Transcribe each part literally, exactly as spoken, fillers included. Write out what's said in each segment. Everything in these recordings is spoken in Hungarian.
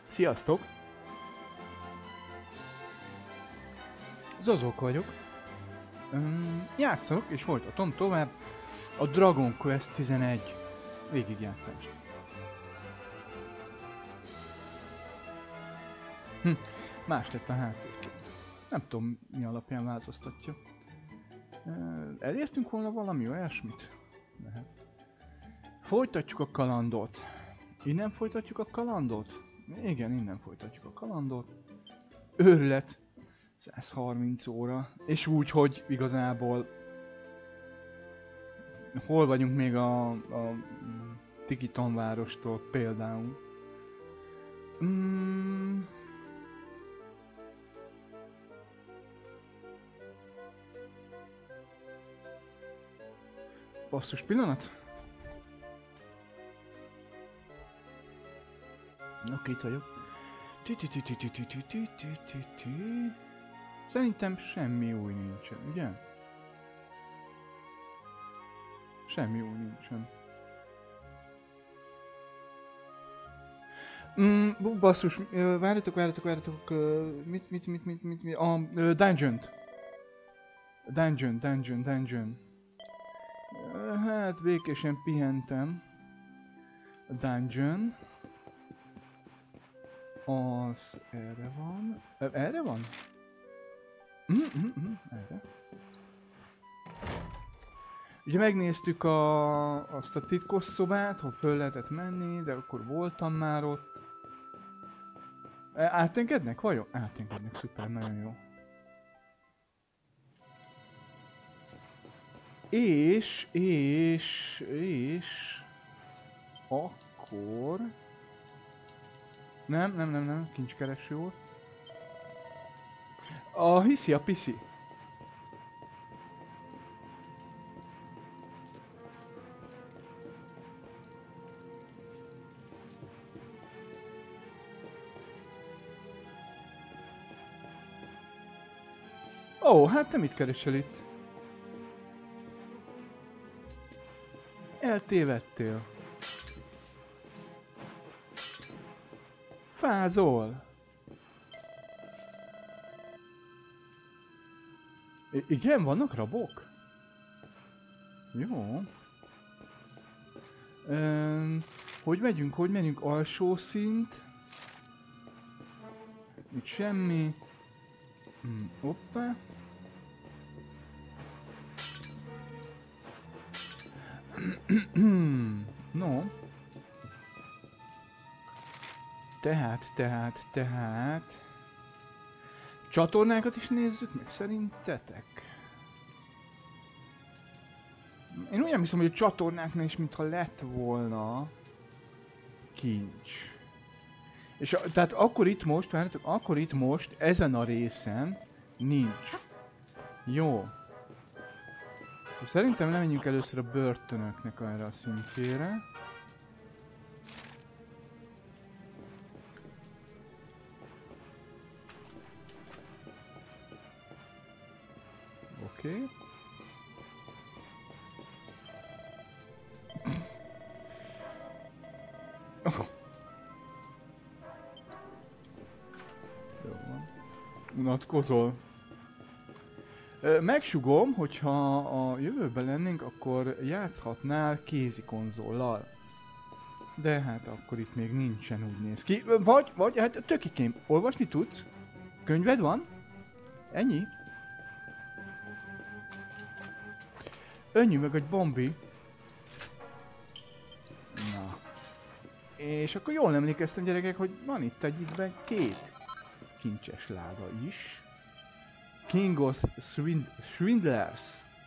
Sziasztok! Zozok vagyok. Um, játszok és folytatom tovább a Dragon Quest tizenegy végigjátszást. Hm, más lett a háttérkép. Nem tudom, mi alapján változtatja. Uh, elértünk volna valami olyasmit? Lehet. Folytatjuk a kalandot. Innen folytatjuk a kalandot? Igen, innen folytatjuk a kalandot. Őrület. száz harminc óra. És úgy, hogy igazából... Hol vagyunk még a... a Tikiton várostól például? Mm. Basszus pillanat. Oké, itt vagyok. Szerintem semmi új nincsen, ugye? Semmi új nincsen. Mm, basszus, várjatok, várjatok, várjatok, mit, mit, mit, mit, mit, mit, a uh, dungeon-t. Dungeon, dungeon, dungeon. Hát békésen pihentem. A dungeon. Az erre van. Erre van? Mm, mm, mm, erre. Ugye megnéztük a, azt a titkos szobát, ha föl lehetett menni, de akkor voltam már ott. Átengednek? Vajon? Átengednek, szuper, nagyon jó. És, és, és... Akkor... Nem, nem, nem, nem, kincskereső volt. A hiszi, a piszi. Ó, hát te mit keresel itt? Eltévedtél. Fázol. I igen, vannak rabok? Jó. Üm, hogy megyünk, hogy megyünk? Alsó szint. Itt semmi. Hm, hoppá. No. Tehát, tehát, tehát... Csatornákat is nézzük meg szerintetek? Én úgy nem hiszem, hogy a csatornáknál is mintha lett volna kincs. És a, tehát akkor itt most, várjátok, akkor itt most, ezen a részen nincs. Jó. Szerintem lemenjünk először a börtönöknek erre a szintjére. Oké. Okay. Oh. Jó van. Unatkozol. Megsugom, hogyha a jövőben lennénk, akkor játszhatnál kézi konzollal. De hát akkor itt még nincsen, úgy néz ki. Vagy, vagy, hát tökikém, olvasni tudsz? Könyved van? Ennyi? Önnyű meg egy bombi. Na. És akkor jól emlékeztem, gyerekek, hogy van itt egyikben két kincses láda is. King of Swindl Swindlers.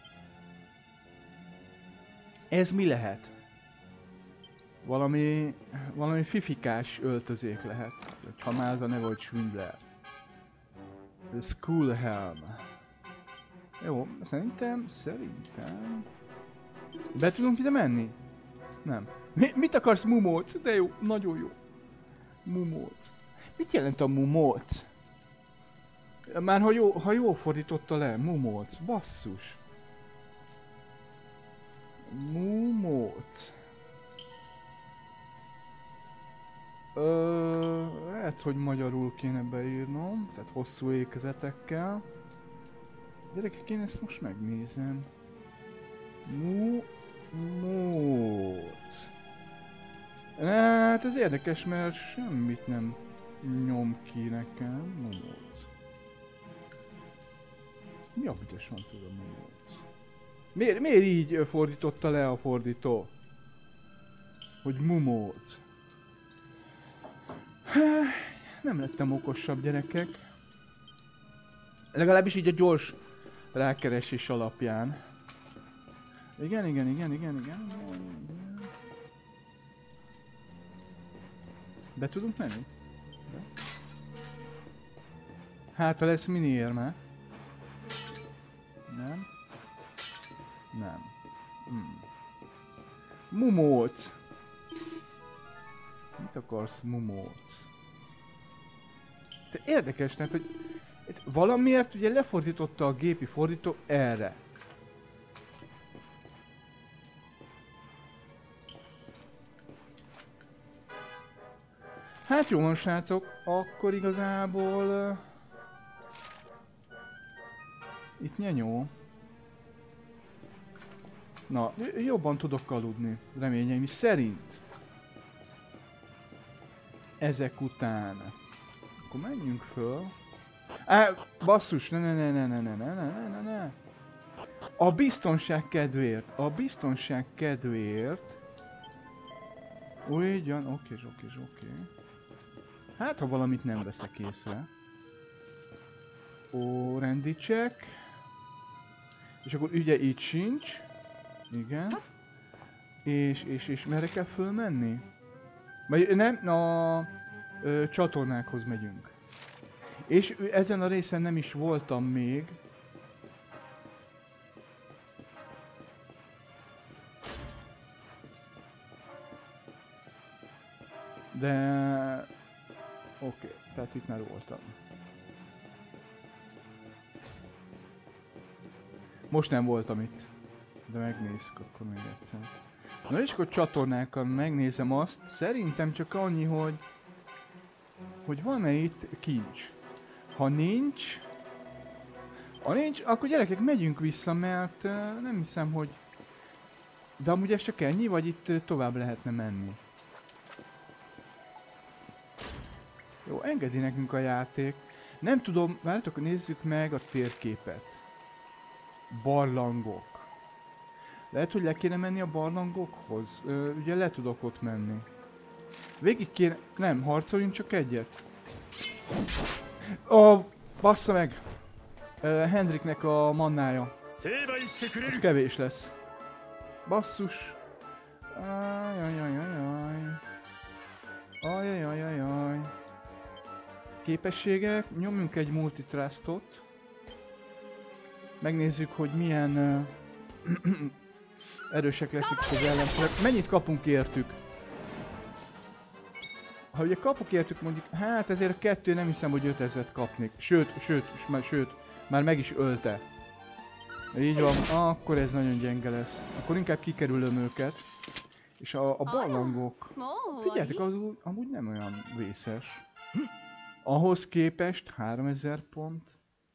Ez mi lehet? Valami, valami fifikás öltözék lehet. Ha már az a neve, hogy Swindler. The Schoolhelm. Jó, szerintem, szerintem... Be tudunk ide menni? Nem. Mi, mit akarsz, Mumóc? De jó, nagyon jó. Mumóc. Mit jelent a Mumóc? Már ha jó, ha jó fordította le, Mumóc, basszus. Mumóc. Ö, Lehet, hogy magyarul kéne beírnom, tehát hosszú ékezetekkel. Gyerekek, én ezt most megnézem. Mu... Móc. Hát ez érdekes, mert semmit nem nyom ki nekem. Mumóc. Mi a büdös van ez a mumóc? Miért, miért így fordította le a fordító? Hogy mumóc. Nem lettem okosabb, gyerekek. Legalábbis így a gyors rákeresés alapján. Igen, igen, igen, igen, igen, igen. Be tudunk menni? Be. Hát, ha lesz mini-érme. Nem. Nem. Hmm. Mumóc! Mit akarsz, mumóc? Te érdekes, tehát, hogy valamiért ugye lefordította a gépi fordító erre. Hát jó van, srácok, akkor igazából... Uh, itt nyenyó. Na, jobban tudok aludni, reményeim szerint. Ezek után. Akkor menjünk föl. Á, basszus, ne ne ne ne ne ne ne ne ne ne. A biztonság kedvéért, a biztonság kedvéért. Ugyan, oké, oké, oké. Hát, ha valamit nem veszek észre. Ó, rendi check. És akkor ugye így sincs. Igen. És, és, és merre kell fölmenni? Vagy nem, a ö, csatornákhoz megyünk. És ezen a részen nem is voltam még. De... Oké, okay, tehát itt már voltam. Most nem voltam itt. De megnézzük akkor még egyszer. Na és akkor csatornákkal megnézem azt. Szerintem csak annyi, hogy... Hogy van-e itt kincs. Ha nincs... Ha nincs, akkor gyerekek megyünk vissza, mert uh, nem hiszem, hogy... De amúgy ez csak ennyi, vagy itt uh, tovább lehetne menni? Jó, engedi nekünk a játék. Nem tudom, várjátok, nézzük meg a térképet. Barlangok. Lehet, hogy le kéne menni a barlangokhoz. Ö, ugye le tudok ott menni. Végig kéne... Nem, harcoljunk csak egyet. Ó, oh, bassza meg! Uh, Hendriknek a mannája. Ez kevés lesz. Basszus. Ajajajajaj. Ajajajajaj. Képességek. Nyomjunk egy multitrustot. Megnézzük, hogy milyen uh, erősek lesznek az ellenfelek. Mennyit kapunk értük? Ha ugye kapok értük mondjuk, hát ezért a kettő nem hiszem, hogy ötezret kapnék. Sőt, sőt, már, sőt, már meg is ölte. Így van, akkor ez nagyon gyenge lesz. Akkor inkább kikerülöm őket. És a, a barlangok... Figyeljetek, az úgy, amúgy nem olyan vészes. Ahhoz képest háromezer pont.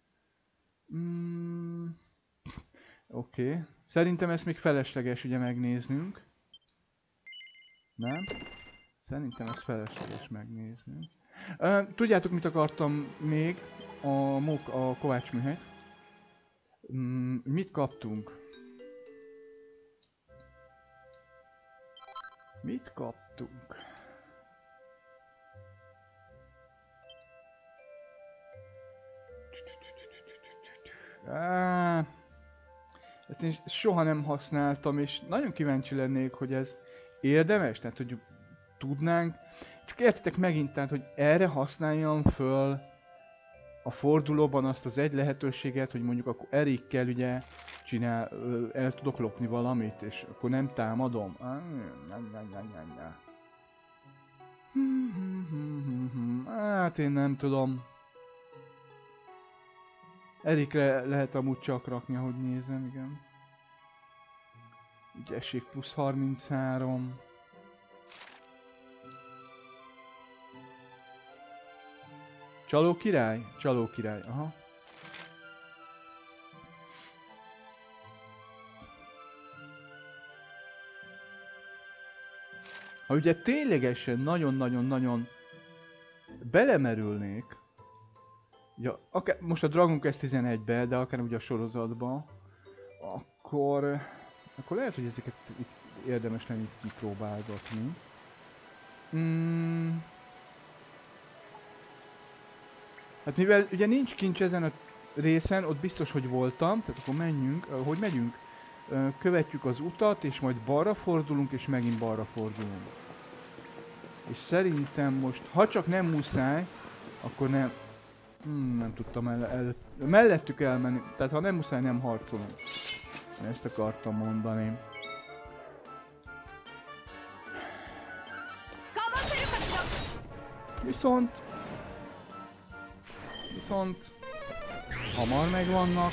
Mm, Oké. Okay. Szerintem ezt még felesleges ugye megnéznünk. Nem? Szerintem ezt felesleges megnézni. Uh, tudjátok, mit akartam még? A, mók, a Kovács műhelyt. Mm, mit kaptunk? Mit kaptunk? Ah, ezt én soha nem használtam, és nagyon kíváncsi lennék, hogy ez érdemes, tehát hogy tudnánk. Csak értitek megint, tehát, hogy erre használjam föl a fordulóban azt az egy lehetőséget, hogy mondjuk akkor Erikkel ugye csinál, el tudok lopni valamit, és akkor nem támadom. Hát én nem tudom. Erikre lehet amúgy csak rakni, ahogy nézem, igen. Ügyesség plusz harminchárom. Csaló király? Csaló király, aha. Ha ugye ténylegesen nagyon-nagyon-nagyon belemerülnék, ugye, akár, most a Dragon Quest tizenegybe, de akár ugye a sorozatba, akkor, akkor lehet, hogy ezeket itt érdemes lenne itt kipróbálgatni. Hmm. Hát mivel ugye nincs kincs ezen a részen, ott biztos, hogy voltam, tehát akkor menjünk, hogy megyünk? Követjük az utat, és majd balra fordulunk, és megint balra fordulunk. És szerintem most, ha csak nem muszáj, akkor nem... Hmm, nem tudtam el, el, mellettük elmenni, tehát ha nem muszáj, nem harcolunk. Ezt akartam mondani. Viszont... Viszont... Hamar megvannak.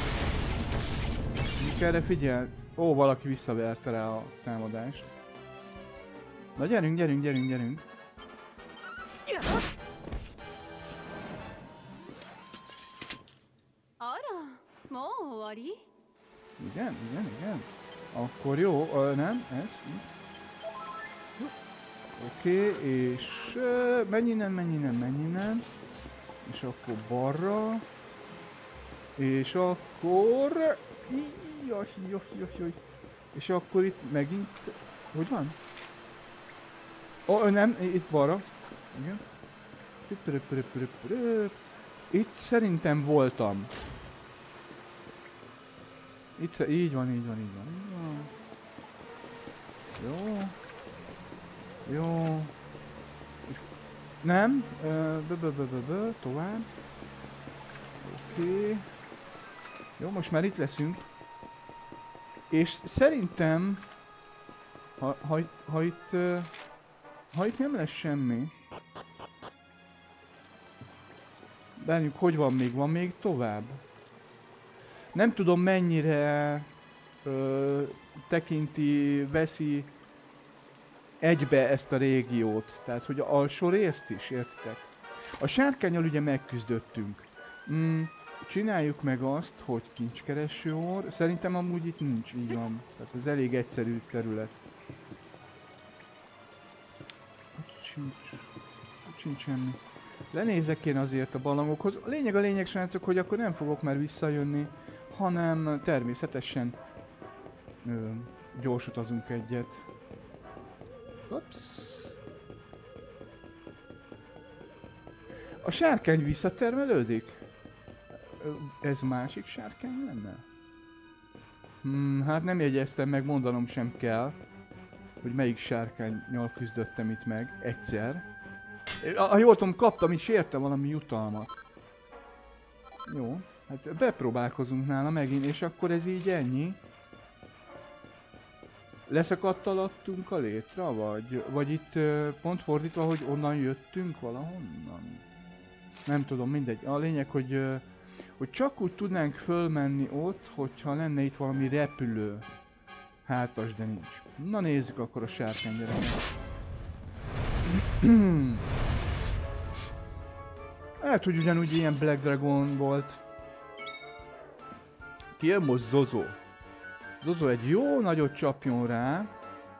Mi kell erre figyelni? Ó, valaki visszaverte rá a támadást. Na gyerünk, gyerünk, gyerünk, gyerünk. Igen, igen, igen. Akkor jó, ö, nem, ez. Oké, okay, és ö, menj innen, menj innen, menj innen. És akkor balra. És akkor... Jaj, jaj, jaj, jaj. És akkor itt megint... Hogy van? Ó, oh, nem, itt balra. Igen. Itt szerintem voltam. Itt, így van, így van, így van, így van. Jó. Jó. Nem. Bö, bö, bö, bö, bö. Tovább. Oké. Okay. Jó, most már itt leszünk. És szerintem... Ha, ha, ha itt... Ha itt nem lesz semmi... Bárjuk, hogy van még? Van még tovább? Nem tudom mennyire ö, tekinti, veszi egybe ezt a régiót. Tehát, hogy a alsó részt is, értitek? A sárkánnyal ugye megküzdöttünk. Mm, csináljuk meg azt, hogy kincskereső orr. Szerintem amúgy itt nincs, így van. Tehát ez elég egyszerű terület. Sincs, sincs semmi. Lenézek én azért a barlangokhoz. A lényeg a lényeg, srácok, hogy akkor nem fogok már visszajönni, hanem természetesen ö, gyors utazunk egyet. Ups. A sárkány visszatermelődik? Ez másik sárkány lenne? Hmm, hát nem jegyeztem meg, mondanom sem kell, hogy melyik sárkánnyal küzdöttem itt meg egyszer. Ha jól tudom, kaptam is érte valami jutalmat. Jó, hát bepróbálkozunk nála megint, és akkor ez így ennyi. Leszakadt alattunk a létre, vagy, vagy itt uh, pont fordítva, hogy onnan jöttünk valahonnan? Nem tudom, mindegy. A lényeg, hogy, uh, hogy csak úgy tudnánk fölmenni ott, hogyha lenne itt valami repülő. Hátas, de nincs. Na nézzük akkor a sárkány gyereket. Lehet, hogy ugyanúgy ilyen Black Dragon volt. Ki jön most Zozo? Zozo egy jó nagyot csapjon rá.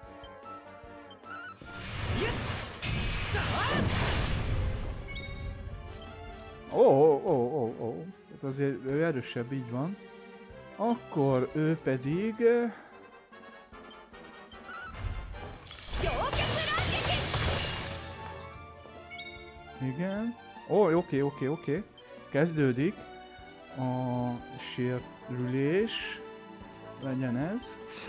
Ó, ó, ó, ó, ó. Azért ő erősebb, így van. Akkor ő pedig... Igen. Ó, oh, oké, oké, oké. Kezdődik a sérülés. Legyen ez.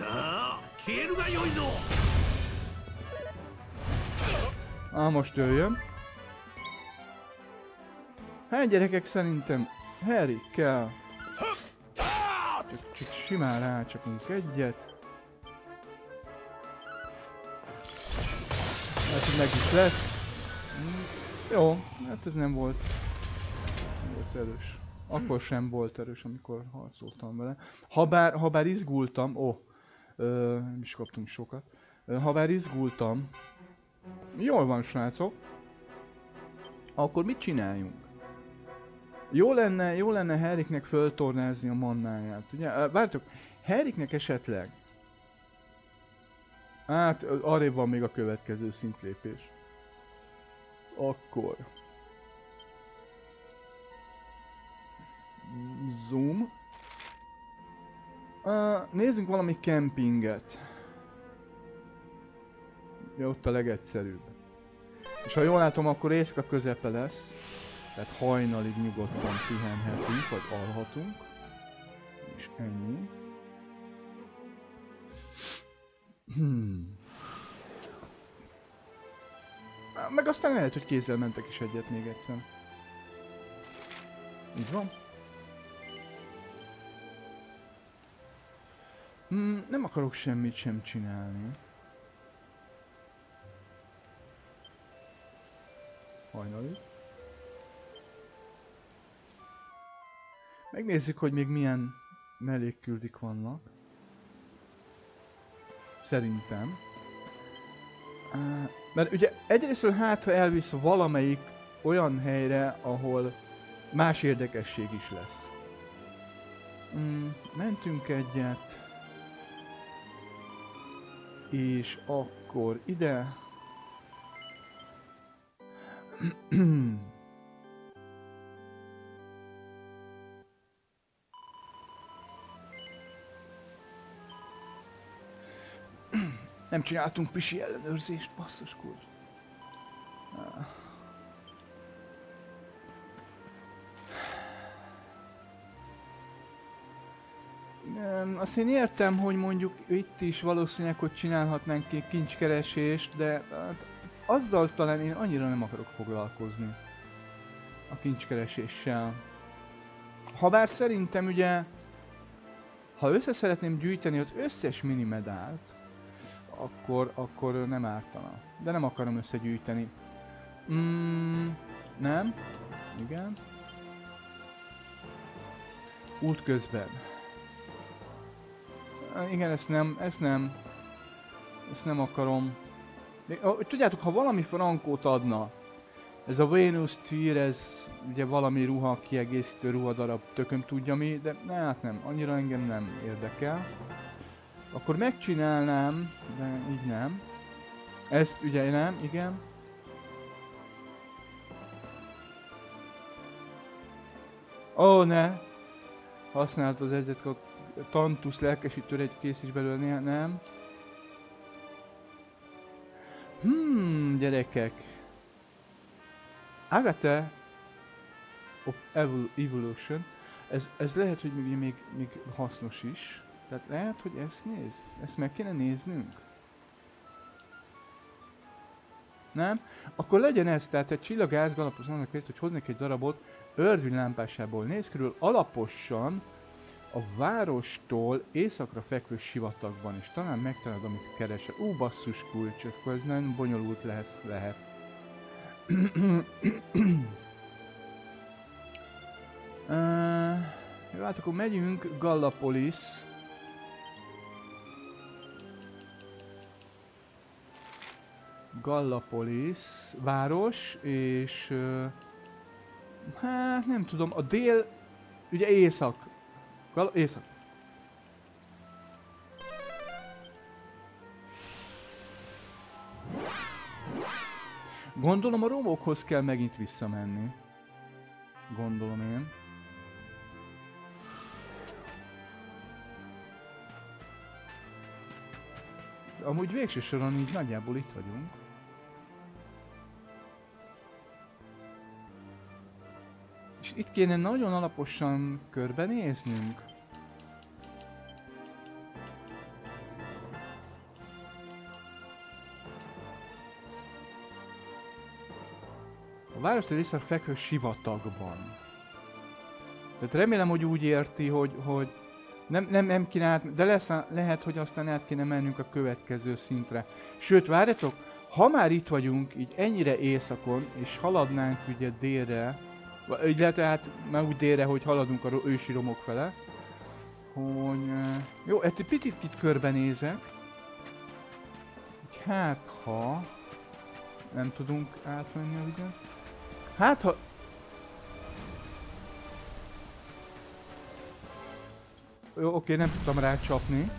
Á, most jöjjön. Hát gyerekek, szerintem Harry kell. Csak, csak simán rácsapunk egyet. Lehet, hogy meg is lesz. Jó, hát ez nem volt, nem volt erős. Akkor sem volt erős, amikor harcoltam vele. Habár, habár izgultam, ó, oh, nem is kaptunk sokat. Habár izgultam, jól van, srácok. Akkor mit csináljunk? Jó lenne, jó lenne Harryknek föltornázni a mannáját, ugye? Vártok, Harryknek esetleg... Hát, arrébb van még a következő szintlépés. Akkor... Zoom. Uh, nézzünk valami kempinget. Ja, ott a legegyszerűbb. És ha jól látom, akkor éjszaka közepe lesz. Tehát hajnalig nyugodtan pihenhetünk, vagy alhatunk. És ennyi. Hmm. Meg aztán lehet, hogy kézzel mentek is egyet még egyszer. Így van. Hmm, nem akarok semmit sem csinálni. Hajnalig. Megnézzük, hogy még milyen mellékküldik vannak. Szerintem. Uh, mert ugye egyrésztről hát, ha elvisz valamelyik olyan helyre, ahol más érdekesség is lesz. Mm, mentünk egyet. És akkor ide. Nem csináltunk pisi ellenőrzést, basszus kurva. Igen, azt én értem, hogy mondjuk itt is valószínűleg, hogy csinálhatnánk egy kincskeresést, de hát azzal talán én annyira nem akarok foglalkozni. A kincskereséssel. Habár szerintem ugye, ha össze szeretném gyűjteni az összes mini medált, akkor, akkor nem ártana. De nem akarom összegyűjteni. Mm, nem? Igen. Útközben. Igen, ezt nem, ezt nem. Ezt nem akarom. De, tudjátok, ha valami frankót adna, ez a Venus Tier, ez ugye valami ruha, kiegészítő ruhadarab, tököm tudja mi, de ne, hát nem, annyira engem nem érdekel. Akkor megcsinálnám, de így nem. Ezt ugye nem, igen. Ó, oh, ne! Használt az egyet, a Tantusz lelkesítőre egy kész is belőle, nem? Hmm, gyerekek. Agatha of Evol Evolution. Ez, ez lehet, hogy még, még, még hasznos is. Tehát lehet, hogy ezt néz. Ezt meg kéne néznünk. Nem? Akkor legyen ez, tehát egy csillagász galapos annak kellett, hogy hoznék egy darabot ördvénylámpásából. Néz körül alaposan a várostól északra fekvő sivatagban, és talán megtalálod, amit keresel. Ú, basszus kulcs, akkor ez nagyon bonyolult lesz, lehet. uh, jó, hát akkor megyünk Gallipolis. Gallipolis város, és uh, hát nem tudom, a dél, ugye észak. Gal észak. Gondolom a romokhoz kell megint visszamenni. Gondolom én. De amúgy végső soron így nagyjából itt vagyunk. És itt kéne nagyon alaposan körbenéznünk. A várostól észak fekvő sivatagban. Tehát remélem, hogy úgy érti, hogy, hogy nem, nem, nem kéne át, de lesz, lehet, hogy aztán át kéne mennünk a következő szintre. Sőt, várjatok, ha már itt vagyunk, így ennyire északon, és haladnánk ugye délre, így lehet, hát már úgy délre, hogy haladunk a ősi romok fele, hogy... Jó, egy picit itt körbenézek. Hát, ha... Nem tudunk átmenni a vizet. Hát, ha... Jó, oké, nem tudtam rácsapni.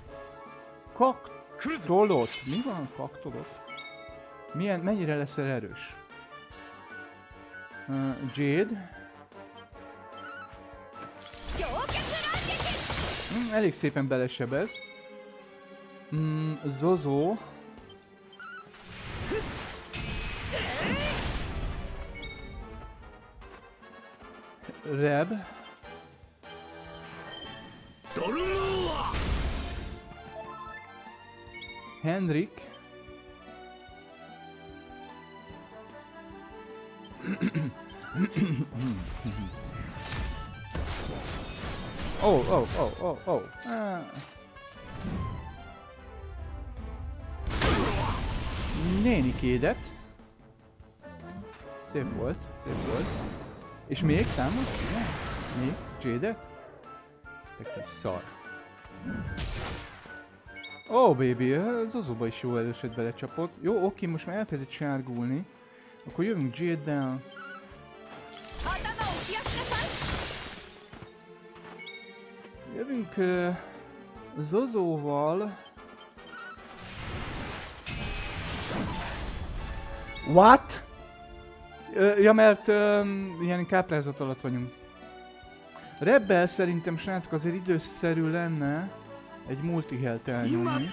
Kaktolot? Mi van kaktolot? Milyen, mennyire leszel erős? Uh, Jade. Mm, elég szépen belesebez. Mm, Zozo. Reb. Henrik. Oh, oh, oh, oh, oh. Ah. Nénikédet. Szép volt, szép volt. És még támad? Még? Jade-et? Te kis szar. Oh baby, Zozoba is jó erőset belecsapott. Jó, oké, most már elkezdett sárgulni. Akkor jövünk Jade-del. Jövünk uh, Zozóval. What? Uh, ja, mert uh, ilyen káprázat alatt vagyunk. Rebbel szerintem, srácok, azért időszerű lenne egy multihelt elnyomni.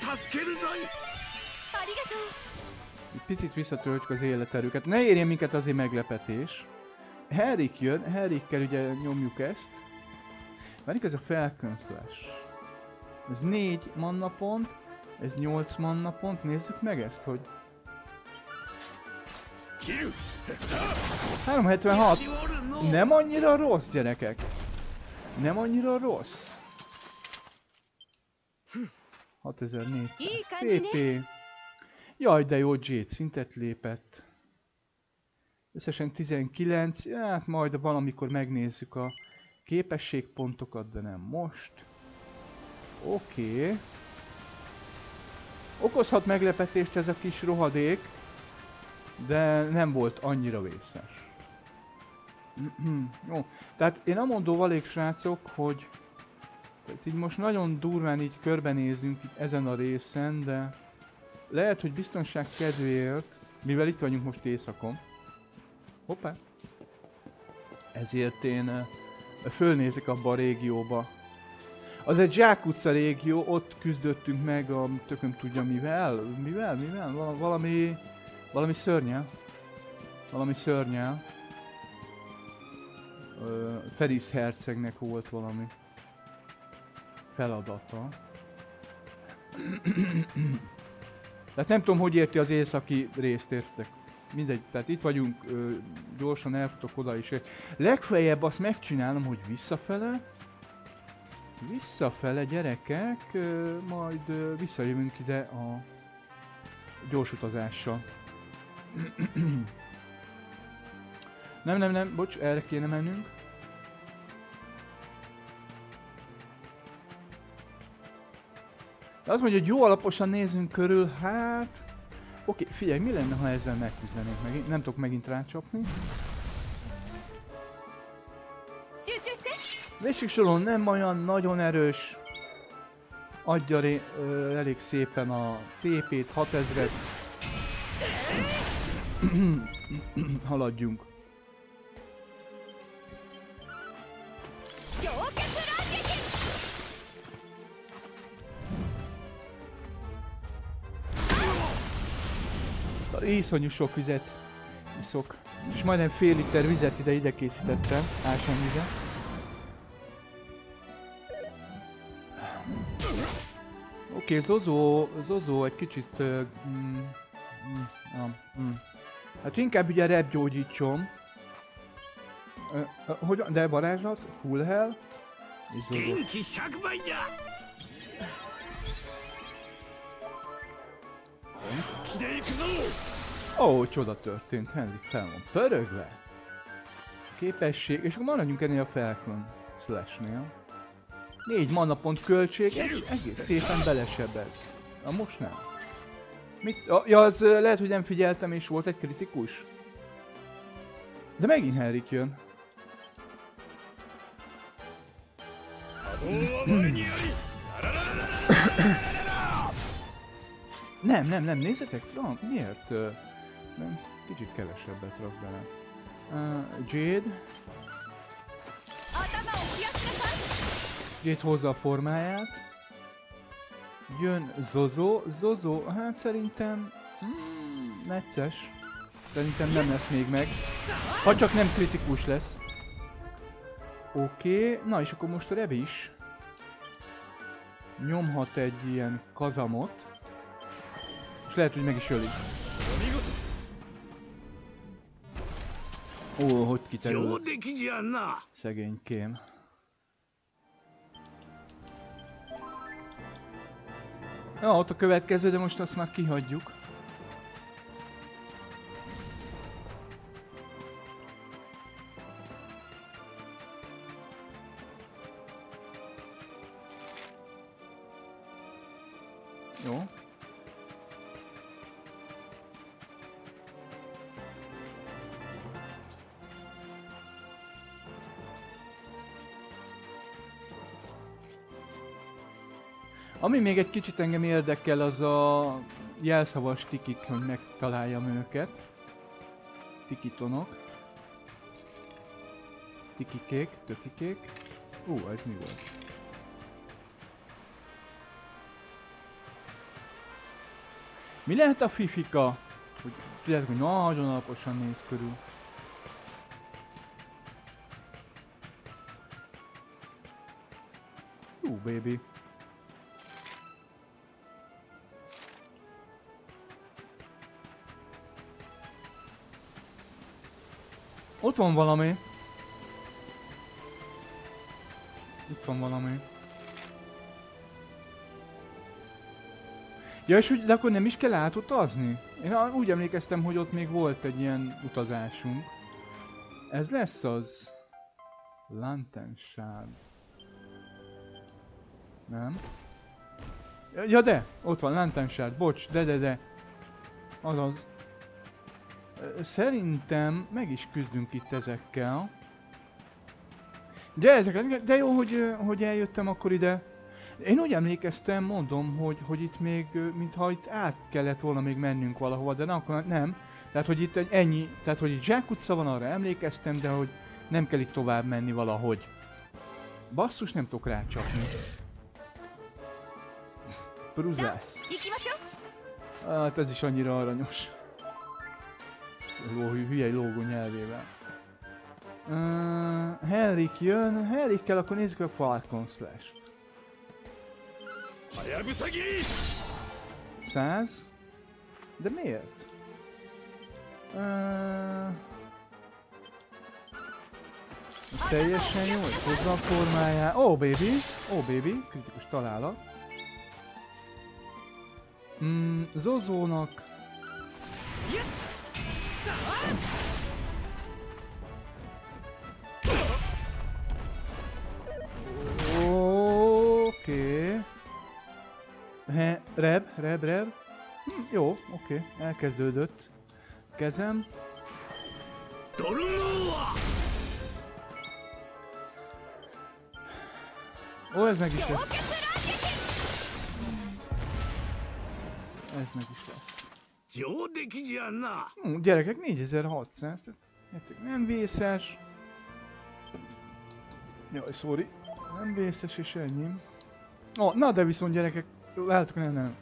Egy picit visszatöltjük az életerőket. Ne érjen minket azért meglepetés. Henrik jön, Henrikkel ugye nyomjuk ezt. Várjuk, ez a Falcon Slash. Ez négy manna pont, ez nyolc manna pont. Nézzük meg ezt, hogy... háromszázhetvenhat! Nem annyira rossz, gyerekek! Nem annyira rossz! hatezer-négyszáz té pé. Jaj, de jó, Jade szintet lépett. Összesen tizenkilenc, hát majd valamikor megnézzük a képességpontokat, de nem most. Oké. Okay. Okozhat meglepetést ez a kis rohadék, de nem volt annyira vészes. Jó, tehát én amondó valék, srácok, hogy így most nagyon durván így körbenézünk itt ezen a részen, de lehet, hogy biztonság kedvéért, mivel itt vagyunk most éjszakon, hoppá, ezért én fölnézek abba a régióba. Az egy zsákutca régió, ott küzdöttünk meg a tököm tudja mivel, mivel, mivel, valami, valami szörnyel, valami szörnyel. Feris hercegnek volt valami feladata. Tehát nem tudom, hogy érti az északi részt, értek. Mindegy, tehát itt vagyunk, ö, gyorsan elfutok oda is. Legfeljebb azt megcsinálom, hogy visszafele, visszafele gyerekek, ö, majd ö, visszajövünk ide a gyors utazással. Nem, nem, nem, bocs, erre kéne mennünk. De azt mondja, hogy jó alaposan nézzünk körül, hát... Oké, okay, figyelj, mi lenne, ha ezzel megküzdenék megint? Nem tudok megint rácsapni. Végsősorban nem olyan nagyon erős. Adja ré, ö, elég szépen a té pét, hatezret. Haladjunk. Iszonyú sok vizet iszok. És majdnem fél liter vizet ide, ide készítettem. Ásványvizet. Oké, okay, Zozo, Zozo egy kicsit... Uh, mm, mm, mm. Hát inkább ugye rep gyógyítsom. Uh, uh, hogy, de varázslat, full hell. És Zozo. Ó, oh, csoda történt, Henrik fel van pörögve. Képesség, és akkor maradjunk ennél a Falcon Slash-nél. Négy mana pont költség, egész szépen belesebez. Na most nem. Mit? Ja, az lehet, hogy nem figyeltem és volt egy kritikus. De megint Henrik jön. Nem, nem, nem, nézzetek! No, miért? Uh, nem, kicsit kevesebbet rak bele. Uh, Jade. Jade hozza a formáját. Jön Zozo. Zozo, hát szerintem... Hmm, necces. Szerintem nem lesz még meg. Ha csak nem kritikus lesz. Oké, okay. Na és akkor most a Rebi is nyomhat egy ilyen kazamot. És lehet, hogy meg is öli. Ó, hogy kiterült. Szegénykém. Ja, ott a következő, de most azt már kihagyjuk. Jó. Ami még egy kicsit engem érdekel, az a jelszavas tikik, hogy megtaláljam őket. Tikitonok. Tikikék, tökikék. Ú, ez mi volt? Mi lehet a fifika? Hogy tudjátok, hogy nagyon alaposan néz körül. Ú, baby. Ott van valami. Itt van valami. Ja, és úgy, de akkor nem is kell átutazni? Én úgy emlékeztem, hogy ott még volt egy ilyen utazásunk. Ez lesz az? Lantenshard. Nem? Ja, de! Ott van Lantenshard, bocs, de de de. Azaz. Szerintem meg is küzdünk itt ezekkel. De, ezek, de jó, hogy, hogy eljöttem akkor ide. Én úgy emlékeztem, mondom, hogy, hogy itt még, mintha itt át kellett volna még mennünk valahova, de nem, akkor nem. Tehát, hogy itt ennyi, tehát, hogy itt Zsák utca van, arra emlékeztem, de hogy nem kell itt tovább menni valahogy. Basszus, nem tudok rácsapni. Bruzász. Hát ez is annyira aranyos. Ló, hülye lógó nyelvével. Uh, Henrik jön. Henrikkel akkor nézzük a Falcon Slash. száz? De miért? Uh, teljesen jó, hogy hozza a formáját. Oh baby! Oh baby! Kritikus találat. Mm, Zozónak... Oké. Okay. Reb, reb, reb. Hm, jó, oké. Okay. Elkezdődött. Kezem. Ó, ez meg is lesz. Ez meg is lesz. Hm, gyerekek, négyezer-hatszáz. Nem vészes. Jaj, sorry. Nem vészes és ennyi. Oh, na de viszont gyerekek, láttuk, nem, nem.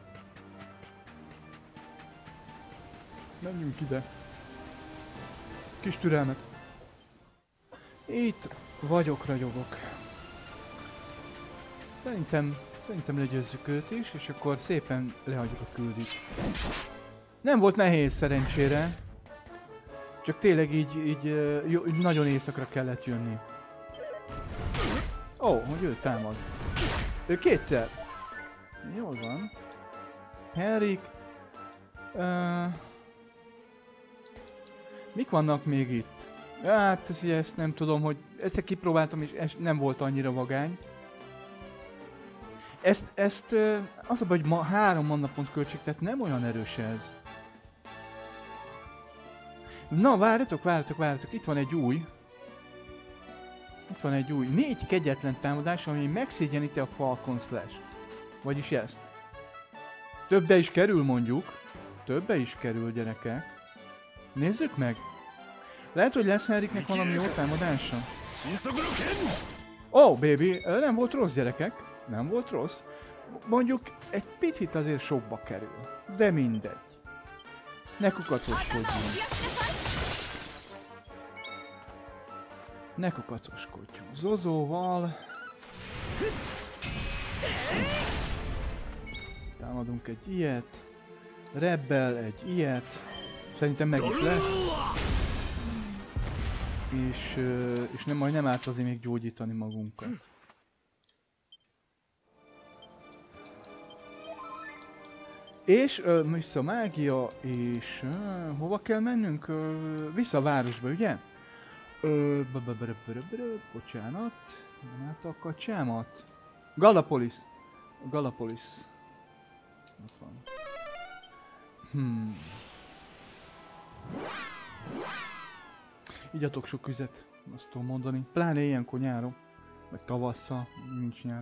Menjünk ide. Kis türelmet. Itt vagyok, ragyogok. Szerintem, szerintem legyőzzük őt is, és akkor szépen lehagyjuk a küldit. Nem volt nehéz szerencsére. Csak tényleg így, így, jó, így nagyon éjszakra kellett jönni. Ó, oh, hogy ő támad. Ő kétszer. Jól van. Henrik. Uh, mik vannak még itt? Hát ezt nem tudom, hogy egyszer kipróbáltam és ez nem volt annyira vagány. Ezt, ezt az a baj, hogy ma három mannapont költség, tehát nem olyan erős ez. Na, várjatok, várjatok, várjatok, itt van egy új. Itt van egy új, négy kegyetlen támadás, ami megszégyeníti a Falcon Slash. Vagyis ezt. Többe is kerül mondjuk. Többe is kerül, gyerekek. Nézzük meg. Lehet, hogy lesz Eriknek valami jó támadása. Oh, baby, nem volt rossz, gyerekek. Nem volt rossz. Mondjuk egy picit azért sokba kerül. De mindegy. Ne kukacoskodjunk. Ne kukacoskodjunk. Zozóval. Támadunk egy ilyet. Rebel egy ilyet. Szerintem meg is lesz. És, és nem, majd nem árt azért még gyógyítani magunkat. És uh, vissza a mágia, és uh, hova kell mennünk? Uh, vissza a városba, ugye? Uh, bocsánat, nem állta a kacsámat. Galapolis. Galapolis. Ott van. Hmm. Igyatok sok üzet, azt tudom mondani. Pláne ilyenkor nyáron. Vagy tavasszal, nincs nyár.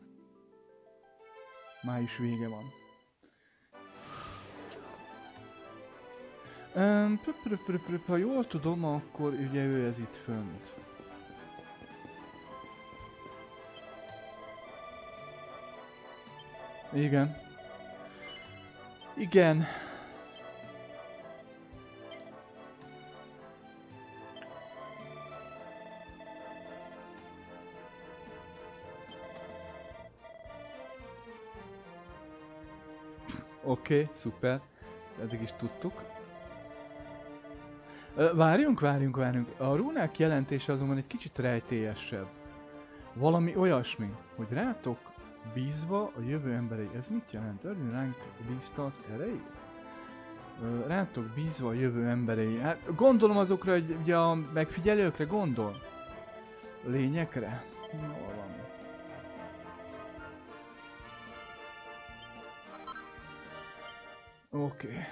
Május vége van. Um, pr -pr -pr -pr -pr ha jól tudom, akkor ugye ő ez itt fönt. Igen. Igen. Oké, okay, szuper. Eddig is tudtuk. Várjunk, várjunk, várjunk. A rúnák jelentése azonban egy kicsit rejtélyesebb. Valami olyasmi, hogy rátok bízva a jövő emberei. Ez mit jelent? Örülni ránk bízta az erejét? Rátok bízva a jövő emberei. Hát gondolom azokra, hogy ugye a megfigyelőkre gondol. Lényekre. Jól van. Oké. Okay.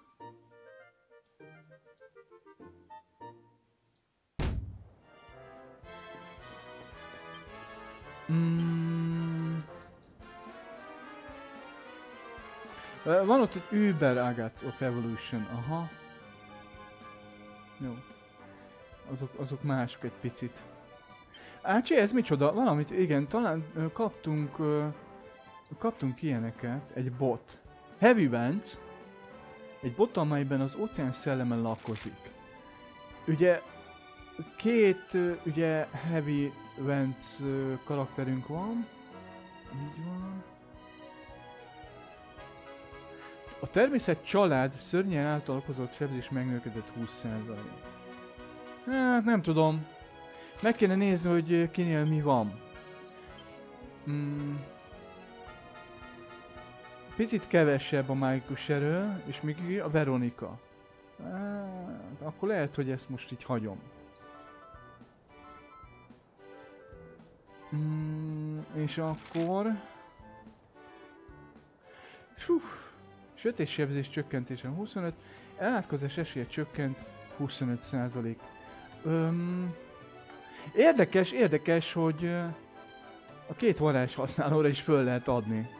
Mm. Van ott egy Uber Agat of Evolution, aha. Jó. Azok, azok mások egy picit. Ácsi, ez micsoda? Valamit, igen, talán uh, kaptunk, uh, kaptunk ilyeneket, egy bot. Heavy Vents. Egy bot, amelyben az óceán szelleme lakozik. Ugye két uh, ugye Heavy Vents uh, karakterünk van. Így van. A természet család szörnyen által okozott sebzés megnövekedett húsz százalék. Hát nem tudom. Meg kéne nézni, hogy kinél mi van. Hmm. Picit kevesebb a mágikus erő, és még a Veronika. Hát, akkor lehet, hogy ezt most így hagyom. Hmm, és akkor... Fú, sötét sebzés csökkentése huszonöt, elátkozás esélye csökkent huszonöt százalék. Öm, érdekes, érdekes, hogy a két varázs használóra is föl lehet adni.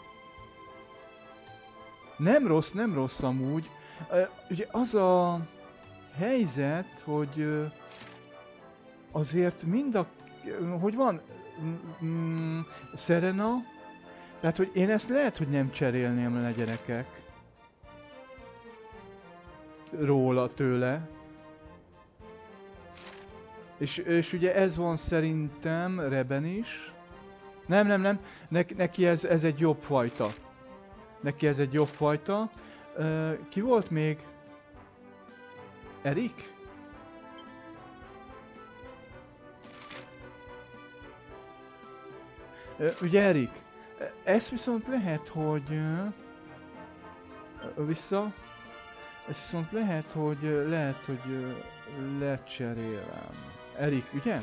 Nem rossz, nem rossz amúgy. Uh, ugye az a helyzet, hogy uh, azért mind a... hogy van mm, Serena, tehát hogy én ezt lehet, hogy nem cserélném le, gyerekek. Róla, tőle. És, és ugye ez van szerintem Reben is. Nem, nem, nem. Ne, neki ez, ez egy jobb fajta. Neki ez egy jobb fajta. Uh, ki volt még? Erik? Uh, ugye Erik? Ez viszont lehet, hogy... Uh, vissza. Ez viszont lehet, hogy... Uh, lehet, hogy... Uh, lecserélem. Erik, ugye?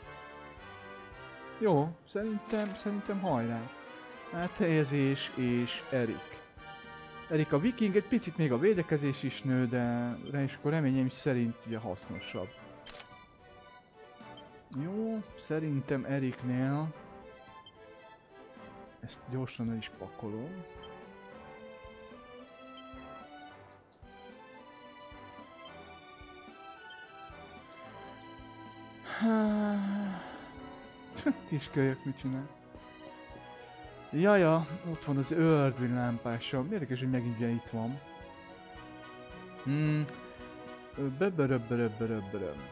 Jó, szerintem, szerintem hajrá. Áthelyezés és Erik. Erik a viking, egy picit még a védekezés is nő, de és akkor reményeim szerint ugye hasznosabb. Jó, szerintem Eriknél ezt gyorsan el is pakolom. Kiskölyök mit csinál? Jaja, ott van az Ördvin lámpása. Érdekes, hogy megint ugye itt van. Hmm. Böböröbböröbböröbböröm.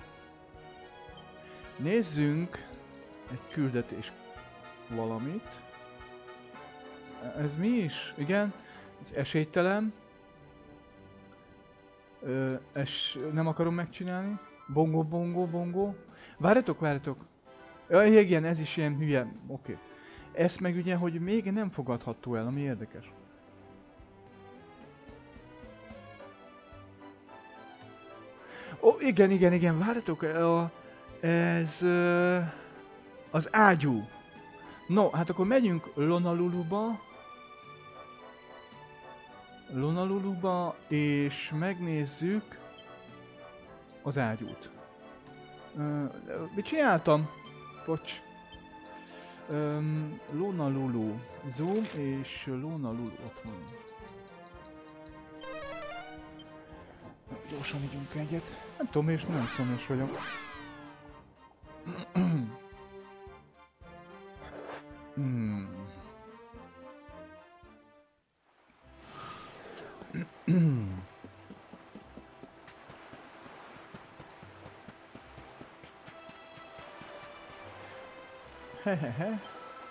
Nézzünk egy küldetés valamit. Ez mi is? Igen, ez esélytelen. Ö, es, nem akarom megcsinálni. Bongo, bongo, bongo. Várjatok, várjatok. Ja, igen, ez is ilyen hülye. Oké. Okay. Ez meg ugye, hogy még nem fogadható el, ami érdekes. Ó, oh, igen, igen, igen, várjatok. A, ez uh, az ágyú. No, hát akkor megyünk Lonaluluba. Lonaluluba, és megnézzük az ágyút. Uh, mit csináltam? Bocs. Um, Lonalulu. Zoom és Lonalulu ott van. Gyorsan ígyunk egyet. Nem tudom, és nem szomjas vagyok. hmm. Hehehe.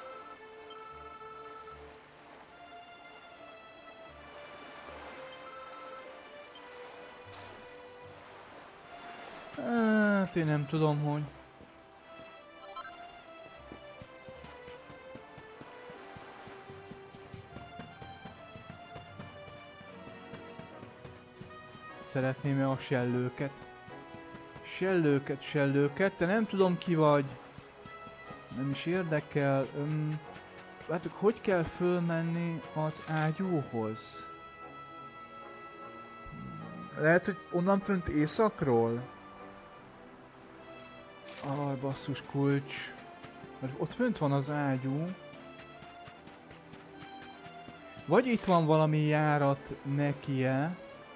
Hát én nem tudom, hogy... Szeretném-e a sellőket? Sellőket, sellőket, te nem tudom ki vagy. Nem is érdekel. Öm, látok, hogy kell fölmenni az ágyúhoz? Lehet, hogy onnan fönt északról? Aj, basszus kulcs. Mert ott fönt van az ágyú. Vagy itt van valami járat nekie.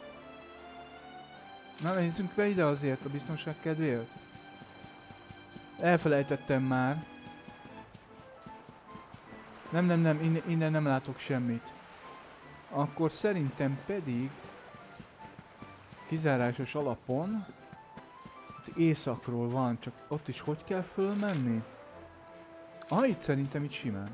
Na, nézzünk be ide azért a biztonság kedvéért. Elfelejtettem már. Nem, nem, nem, innen, innen nem látok semmit. Akkor szerintem pedig kizárásos alapon az északról van, csak ott is hogy kell fölmenni? Ah, itt szerintem itt simán.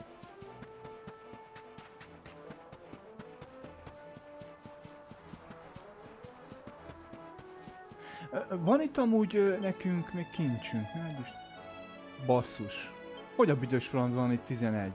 Van itt amúgy nekünk még kincsünk, nem? Basszus. Hogy a büdös franc van itt tizenegy?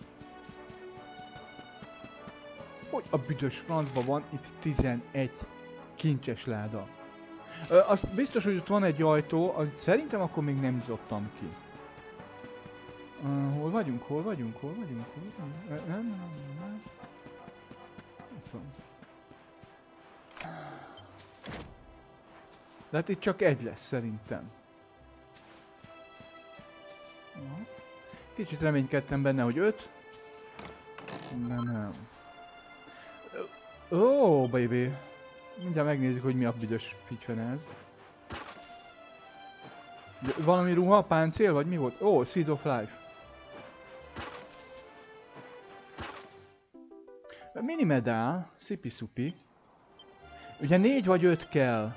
Hogy a büdös francban van itt tizenegy kincses láda? Ö, azt biztos, hogy ott van egy ajtó, szerintem akkor még nem nyitottam ki. Uh, hol vagyunk, hol vagyunk, hol vagyunk, hol vagyunk? Nem, nem, nem, nem. Itt van. De hát itt csak egy lesz szerintem. Kicsit reménykedtem benne, hogy öt. De nem. Ó, oh, baby. Mindjárt megnézzük, hogy mi a büdös figyfene ez. Valami ruha, páncél, vagy mi volt? Ó, oh, Seed of Life. Mini medál, szipi-szupi. Ugye négy vagy öt kell.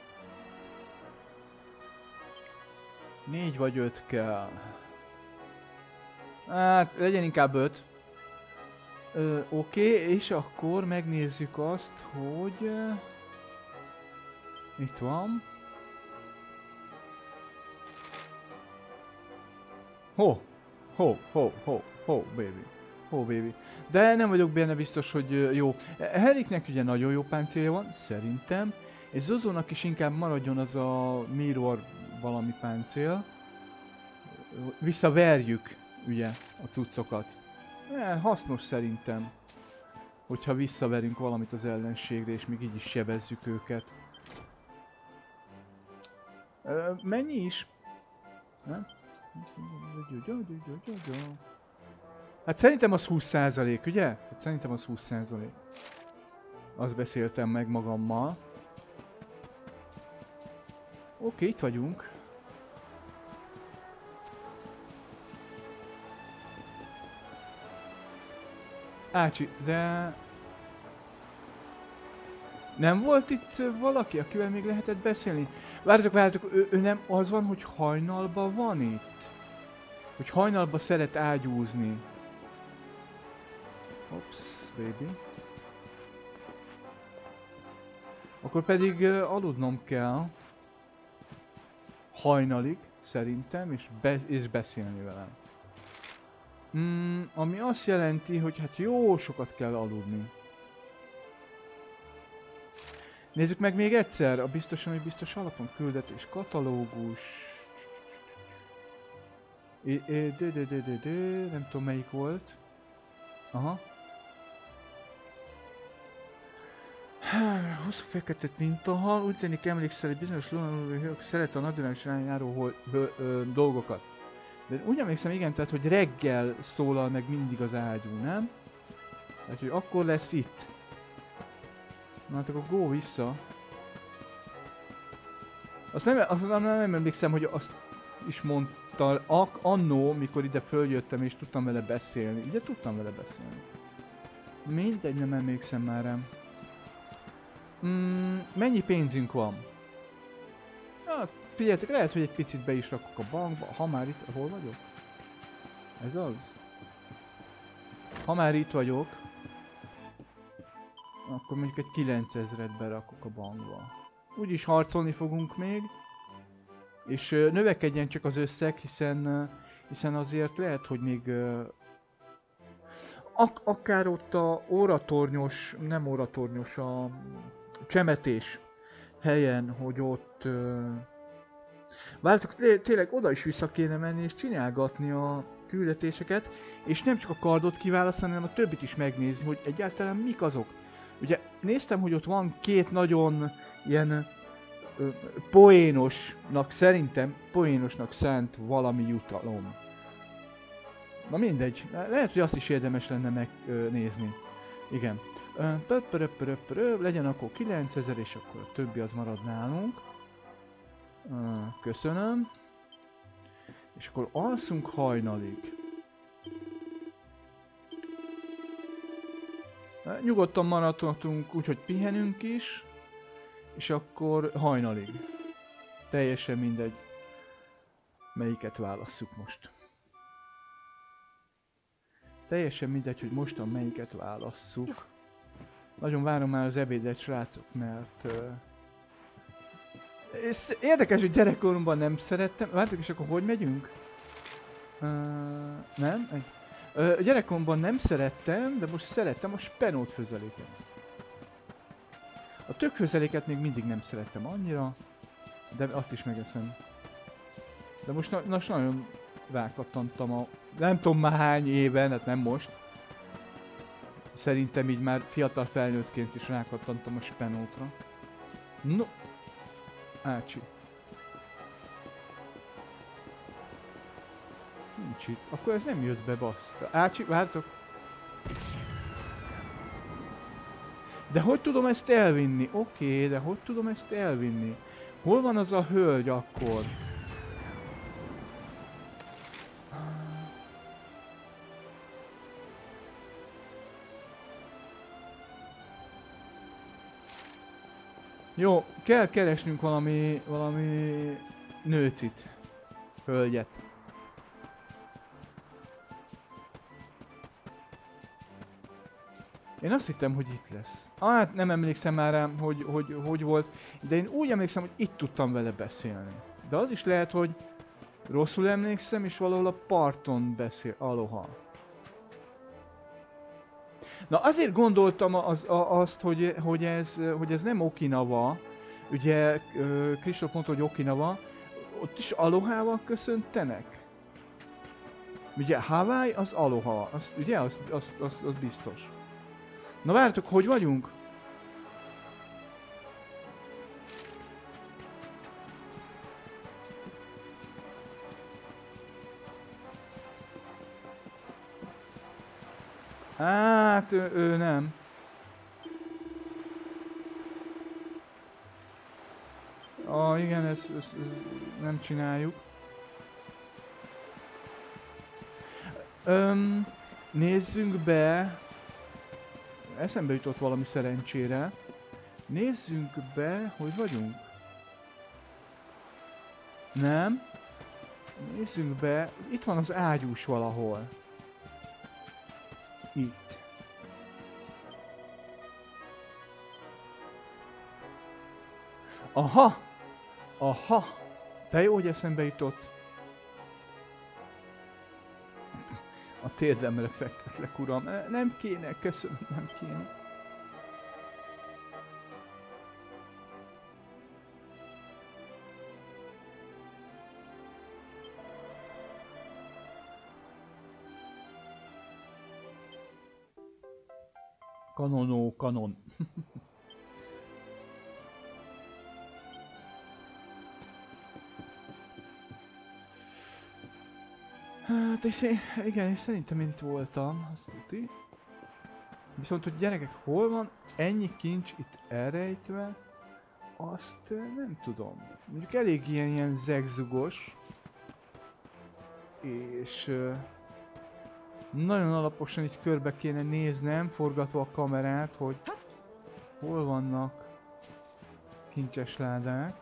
Négy vagy öt kell. Hát, legyen inkább öt. Oké, okay, és akkor megnézzük azt, hogy... Uh, itt van. Ho! Ho, ho, ho, ho, baby. Ho, baby. De nem vagyok benne biztos, hogy uh, jó. Eriknek ugye nagyon jó páncélja van, szerintem. És Zozónak is inkább maradjon az a mirror valami páncél. Visszaverjük, ugye, a cuccokat. Eh, hasznos szerintem, hogyha visszaverünk valamit az ellenségre, és még így is sebezzük őket. Ö, mennyi is? Hát szerintem az húsz százalék, ugye? Hát szerintem az húsz százalék. Azt beszéltem meg magammal. Oké, itt vagyunk. Ácsi, de... Nem volt itt valaki, akivel még lehetett beszélni? Várjatok, várjatok, ő, ő nem az van, hogy hajnalban van itt? Hogy hajnalban szeret ágyúzni. Ops, baby. Akkor pedig uh, aludnom kell. Hajnalig, szerintem, és, be és beszélni velem. Mm, ami azt jelenti, hogy hát jó sokat kell aludni. Nézzük meg még egyszer a biztosan, hogy biztos alapon küldetés katalógus. É, é, de, de, de, de, de, nem tudom melyik volt. Aha. Hosszú feketett mintahal, úgy tűnik emlékszel, hogy bizonyos lónalóvőhők szeret a nadrágsán járó hol, bö, ö, dolgokat. De úgy emlékszem, igen, tehát hogy reggel szólal meg mindig az ágyú, nem? Tehát, hogy akkor lesz itt. Na hát akkor go vissza. Azt nem, azt nem, nem emlékszem, hogy azt is mondta ak, annó, mikor ide följöttem és tudtam vele beszélni. Ugye tudtam vele beszélni. Mindegy, nem emlékszem már rám. Mm, mennyi pénzünk van? Ja, figyeljetek, lehet, hogy egy picit be is rakok a bankba, ha már itt... Hol vagyok? Ez az? Ha már itt vagyok, akkor mondjuk egy kilencezret berakok a bankba. Úgyis harcolni fogunk még, és uh, növekedjen csak az összeg, hiszen, uh, hiszen azért lehet, hogy még uh, ak akár ott a óratornyos, nem óratornyos, a csemetés helyen, hogy ott uh, várjátok, tényleg oda is vissza kéne menni és csinálgatni a küldetéseket, és nem csak a kardot kiválasztani, hanem a többit is megnézni, hogy egyáltalán mik azok. Ugye néztem, hogy ott van két nagyon ilyen ö, poénosnak, szerintem poénosnak szánt valami jutalom. Na mindegy, lehet, hogy azt is érdemes lenne megnézni. Igen. Pöpöröpöröpörö, legyen akkor kilencezer, és akkor a többi az marad nálunk. Köszönöm. És akkor alszunk hajnalig. Nyugodtan maradhatunk, úgyhogy pihenünk is. És akkor hajnalig. Teljesen mindegy, melyiket válasszuk most. Teljesen mindegy, hogy mostan melyiket válasszuk. Nagyon várom már az ebédet, srácok, mert... Uh, és érdekes, hogy gyerekkoromban nem szerettem... Vártok, és akkor hogy megyünk? Uh, nem? Egy... Uh, gyerekkoromban nem szerettem, de most szerettem a spenót főzeléket. A tök főzeléket még mindig nem szerettem annyira, de azt is megeszem. De most, na most nagyon rákattantam a... Nem tudom már hány éven, hát nem most. Szerintem így már fiatal felnőttként is rákattantam a spenótra. No. Ácsi. Nincs itt. Akkor ez nem jött be, bassz. Ácsi, vártok. De hogy tudom ezt elvinni? Oké, okay, de hogy tudom ezt elvinni? Hol van az a hölgy akkor? Jó, kell keresnünk valami, valami nőcit, hölgyet. Én azt hittem, hogy itt lesz. Ah, hát nem emlékszem már rám, hogy, hogy hogy volt, de én úgy emlékszem, hogy itt tudtam vele beszélni. De az is lehet, hogy rosszul emlékszem, és valahol a parton beszél, aloha. Na azért gondoltam az, azt, hogy, hogy, ez, hogy ez nem Okinawa, ugye Kristóf mondta, hogy Okinawa, ott is alohával köszöntenek. Ugye Hawaii az aloha, az, ugye az, az, az, az biztos. Na várjátok, hogy vagyunk? Hát, ő, ő nem. Ah, igen, ezt, ezt, ezt nem csináljuk. Öm, nézzünk be. Eszembe jutott valami szerencsére. Nézzünk be, hogy vagyunk. Nem. Nézzünk be. Itt van az ágyús valahol. Itt. Aha! Aha! Te jó, hogy eszembe jutott. A térdemre fektetlek, uram. Nem kéne, köszönöm, nem kéne. Kanonó, kanon. Hát és én, igen, és szerintem én itt voltam, azt tuti. Viszont, hogy gyerekek, hol van ennyi kincs itt elrejtve, azt nem tudom. Mondjuk elég ilyen, ilyen zegzugos. És uh, nagyon alaposan így körbe kéne néznem, forgatva a kamerát, hogy hol vannak kincses ládák.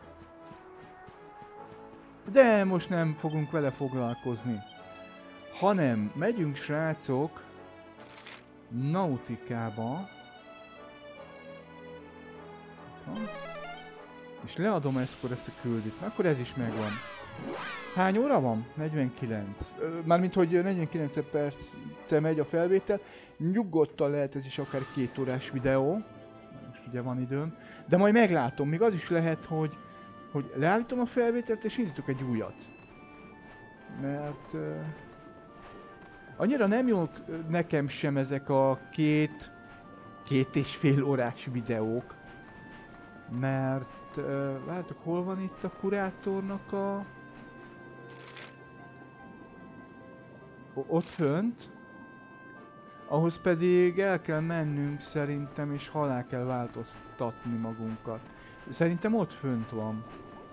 De most nem fogunk vele foglalkozni. Hanem megyünk, srácok, Nautikába. És leadom ezt, ezt a küldit. Akkor ez is megvan. Hány óra van? negyvenkilenc. Mármint, hogy negyvenkilenc perce megy a felvétel. Nyugodtan lehet ez is akár két órás videó. Most ugye van időm. De majd meglátom. Még az is lehet, hogy, hogy leállítom a felvételt és indítok egy újat. Mert... Uh, annyira nem jók nekem sem ezek a két, két és fél órás videók. Mert... Uh, látok, hol van itt a kurátornak a... Ott fönt. Ahhoz pedig el kell mennünk szerintem, és alá kell változtatni magunkat. Szerintem ott fönt van.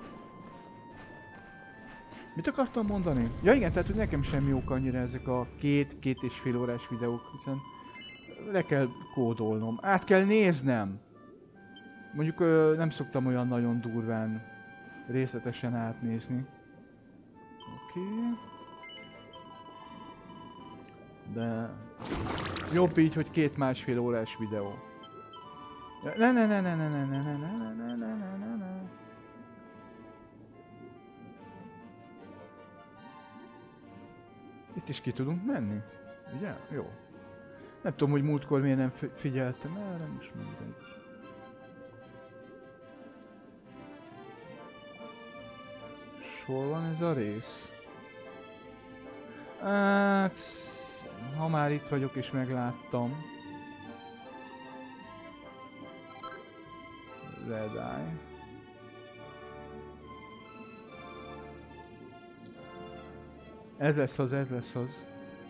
Mit akartam mondani? Ja igen, tehát hogy nekem sem jók annyira ezek a két, két és fél órás videók, hiszen le kell kódolnom. Át kell néznem! Mondjuk ö, nem szoktam olyan nagyon durván részletesen átnézni. Oké. Okay. De... jobb így, hogy két másfél órás videó. Ne ne ne ne ne ne ne ne ne ne ne ne ne ne. Itt is ki tudunk menni? Ugye? Jó. Nem tudom, hogy múltkor miért nem figyeltem erre, most mindegy. És hol van ez a rész? Hát... ha már itt vagyok és megláttam. Red Eye. Ez lesz az, ez lesz az.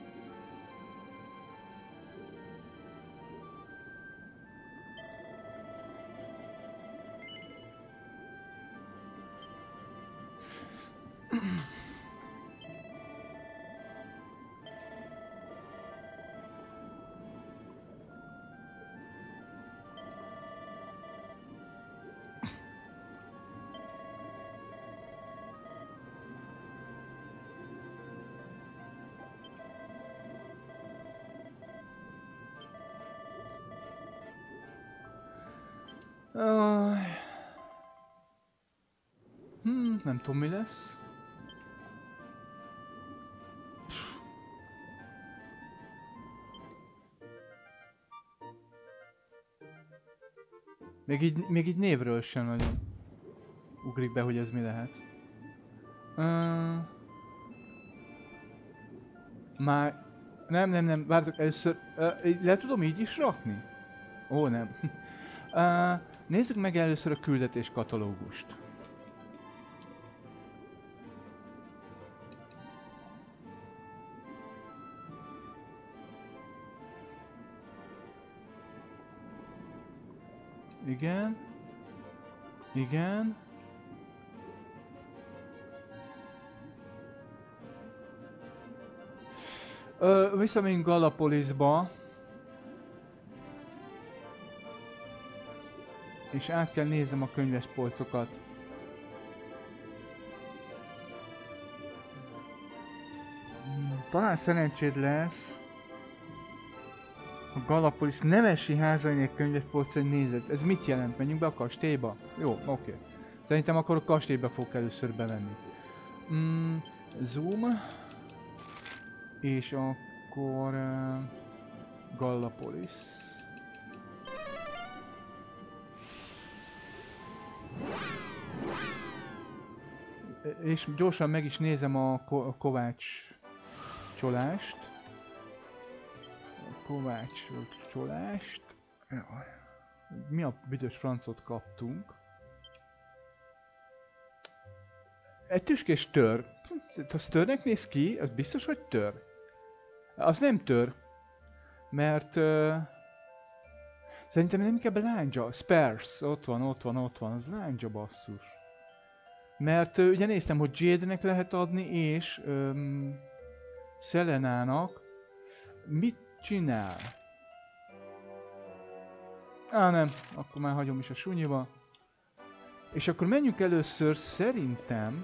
Uh, hmm, nem tudom mi lesz. Még így, még így névről sem nagyon ugrik be, hogy ez mi lehet. Uh, már... Nem, nem, nem, vártok, először... Uh, le tudom így is rakni? Ó, nem. uh, nézzük meg először a küldetés katalógust. Igen. Igen. Ö, visszamegyünk Gallipolisba. És át kell néznem a könyves polcokat. Talán szerencséd lesz. A Gallipolis nemesi házainak könyves polcai nézed. Ez mit jelent? Menjünk be a kastélyba? Jó, oké. Okay. Szerintem akkor a kastélyba fogok először bevenni. Mm, zoom. És akkor... Uh, Gallipolis. És gyorsan meg is nézem a, ko a Kovács csolást. A Kovács csolást. Mi a büdös francot kaptunk? Egy tüskés tör. Az törnek néz ki? Az biztos, hogy tör? Az nem tör. Mert... Uh, szerintem nem inkább lángya. Spares. Ott van, ott van, ott van. Az lángya basszus. Mert uh, ugye néztem, hogy Jade-nek lehet adni, és um, Selenának. Mit csinál? Á, nem. Akkor már hagyom is a sunyiba. És akkor menjünk először szerintem...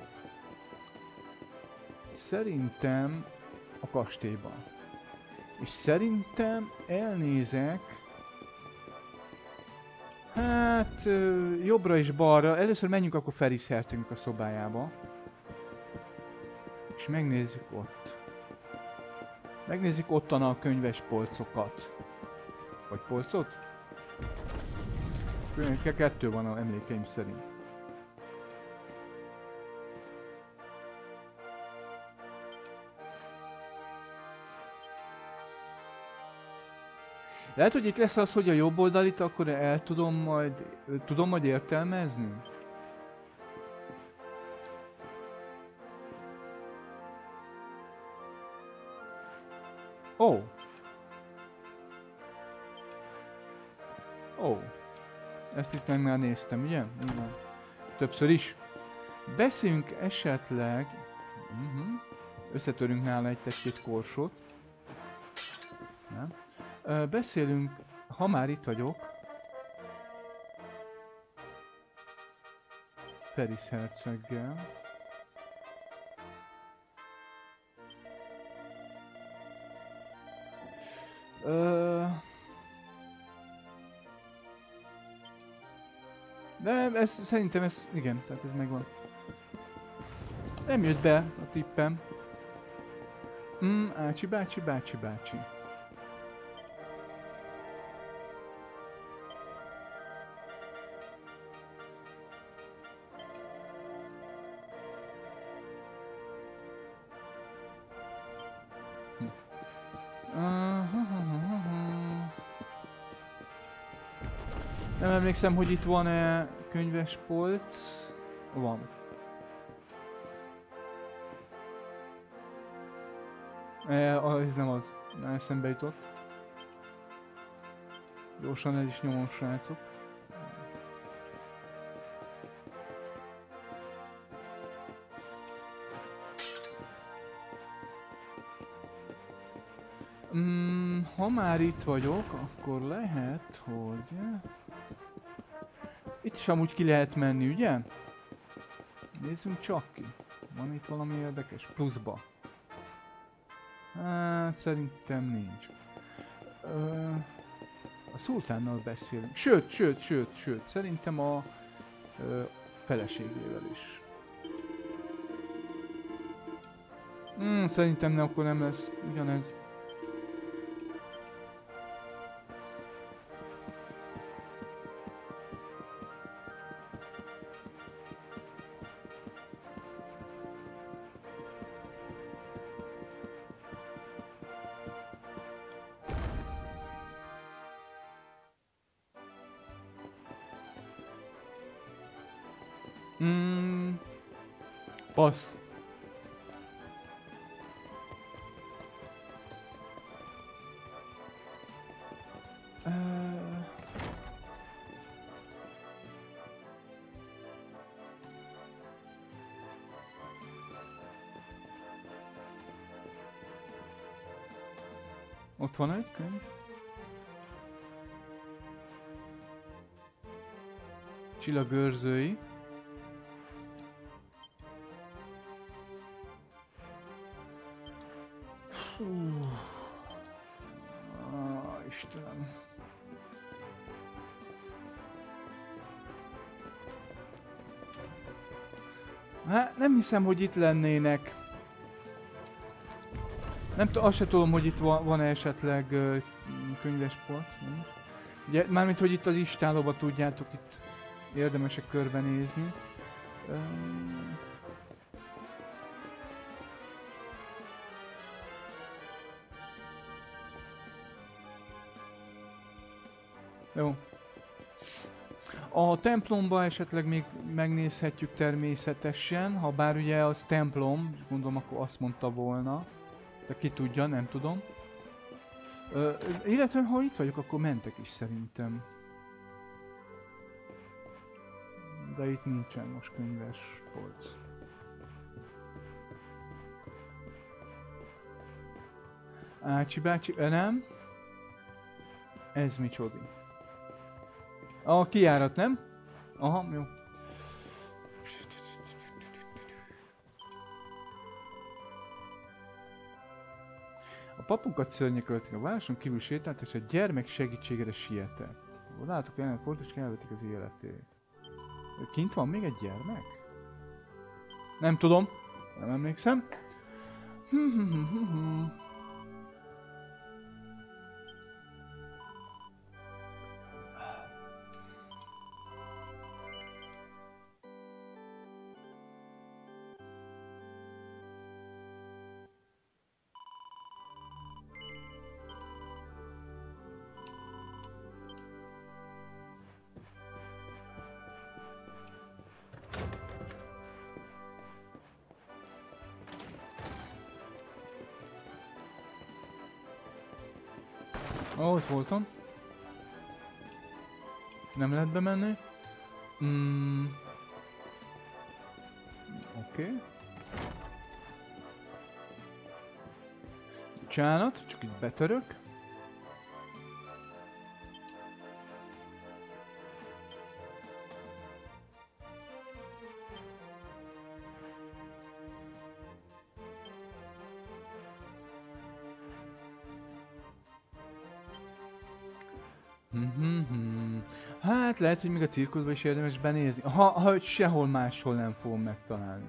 Szerintem a kastélyba. És szerintem elnézek... Hát... jobbra és balra. Először menjünk akkor Ferris hercegnek a szobájába. És megnézzük ott. Megnézzük ottan a könyves polcokat. Vagy polcot? Kettő van a emlékeim szerint. Lehet, hogy itt lesz az, hogy a jobb oldalit akkor el tudom majd, tudom majd értelmezni? Ó. Oh. Ó. Oh. Ezt itt meg már néztem, ugye? Igen. Többször is. Beszéljünk esetleg... Uh-huh. Összetörünk nála egy-két korsót. Nem? Uh, beszélünk, ha már itt vagyok, Ferris herceggel. Uh, de ez, szerintem ez, igen, tehát ez megvan. Nem jött be a tippem. Mm, Ácsi bácsi, bácsi bácsi. Nem emlékszem, hogy itt van-e könyves polc. Van. E, ez nem az. Már eszembe jutott. Gyorsan el is nyomom, srácok. Mm, ha már itt vagyok, akkor lehet, hogy... Itt is amúgy ki lehet menni, ugye? Nézzünk csak ki. Van itt valami érdekes? Pluszba. Hát szerintem nincs. Ö, a szultánnal beszélünk. Sőt, sőt, sőt, sőt. Szerintem a ö, feleségével is. Hmm, szerintem nem, akkor nem lesz ugyanez. Mm, passz. Uh, Ott van egy könyv. Csillagőrzői. Fú. Ah, Istenem. Hát nem hiszem, hogy itt lennének. Nem tudom, azt se tudom, hogy itt van, van-e esetleg uh, könyvesport. Ugye, mármint, hogy itt az istálóba tudjátok, itt érdemesek körbenézni. Um... Jó. A templomba esetleg még megnézhetjük természetesen, ha bár ugye az templom, gondolom akkor azt mondta volna. De ki tudja, nem tudom. Ö, illetve ha itt vagyok, akkor mentek is szerintem. De itt nincsen most könyves polc. Ácsi bácsi, ö, nem? Ez micsoda? A kijárat, nem? Aha, jó. A papunkat szörnyek ölték, a városon kívül sétált, és a gyermek segítségére sietett. Látok, jelenek pont, és elvetik az életét. Kint van még egy gyermek? Nem tudom. Nem emlékszem. Ó, ott voltam. Nem lehet bemenni. Mm. Oké. Okay. Bocsánat, csak itt betörök. Mm-hmm. Hát lehet, hogy még a cirkuszba is érdemes benézni. Ha, ha sehol máshol nem fogom megtalálni.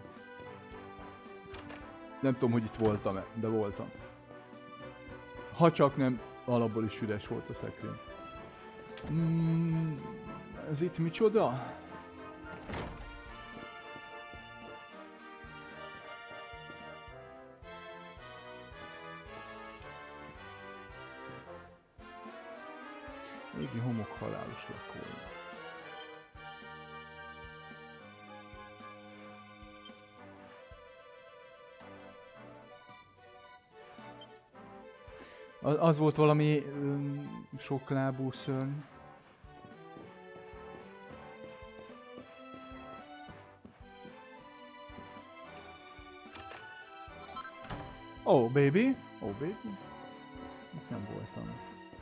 Nem tudom, hogy itt voltam-e, de voltam. Ha csak nem, alapból is üres volt a szekrény. Mm, ez itt micsoda? Égi homok halálos lakói. Az, az volt valami um, soklábú szörny. Oh baby, oh baby. Itt nem voltam.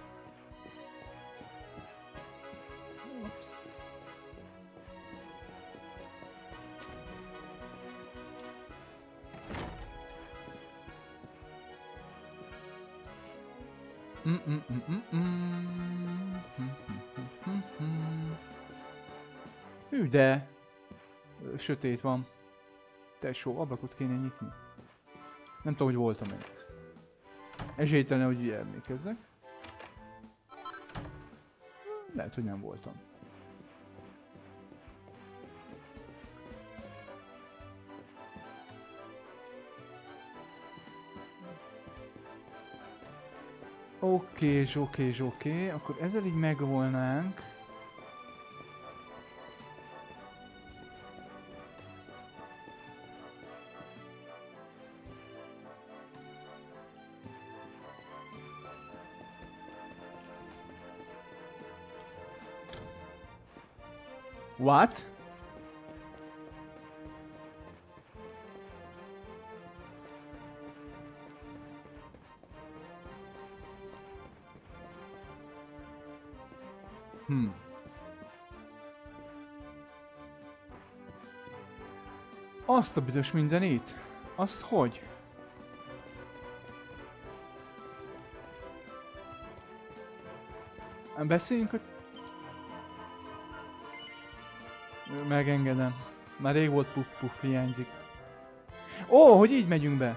Hű, de sötét van. Tesó, ablakot kéne nyitni. Nem tudom, hogy voltam itt. Esélytelen, hogy így emlékezzek. Lehet, hogy nem voltam. Oké, oké, oké, akkor ezzel így megvolnánk. What? Hm. Azt a büdös mindenit? Azt hogy? Beszéljünk a... Megengedem. Már rég volt puff puff, hiányzik. Ó, hogy így megyünk be!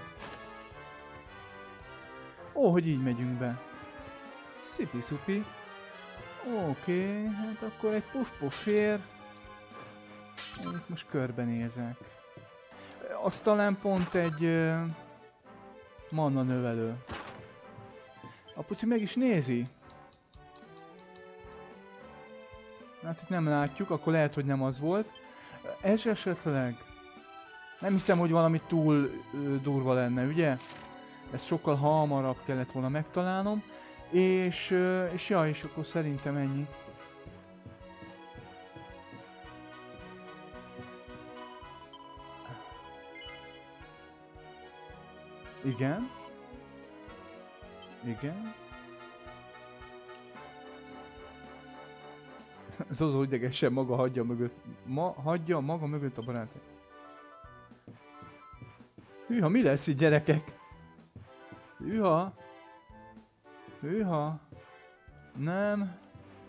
Ó, hogy így megyünk be. Szipi szupi. Oké, hát akkor egy puff puff ér. Én itt most körbenézek. Az talán pont egy uh, manna növelő. Apuci meg is nézi. Hát itt nem látjuk, akkor lehet, hogy nem az volt. Ez esetleg... Nem hiszem, hogy valami túl uh, durva lenne, ugye? Ezt sokkal hamarabb kellett volna megtalálnom. És, uh, és ja, és akkor szerintem ennyi. Igen. Igen. Zozó idegesen maga hagyja mögött. Ma hagyja maga mögött a barátját. Hűha, mi lesz itt, gyerekek? Hűha. Hűha. Nem.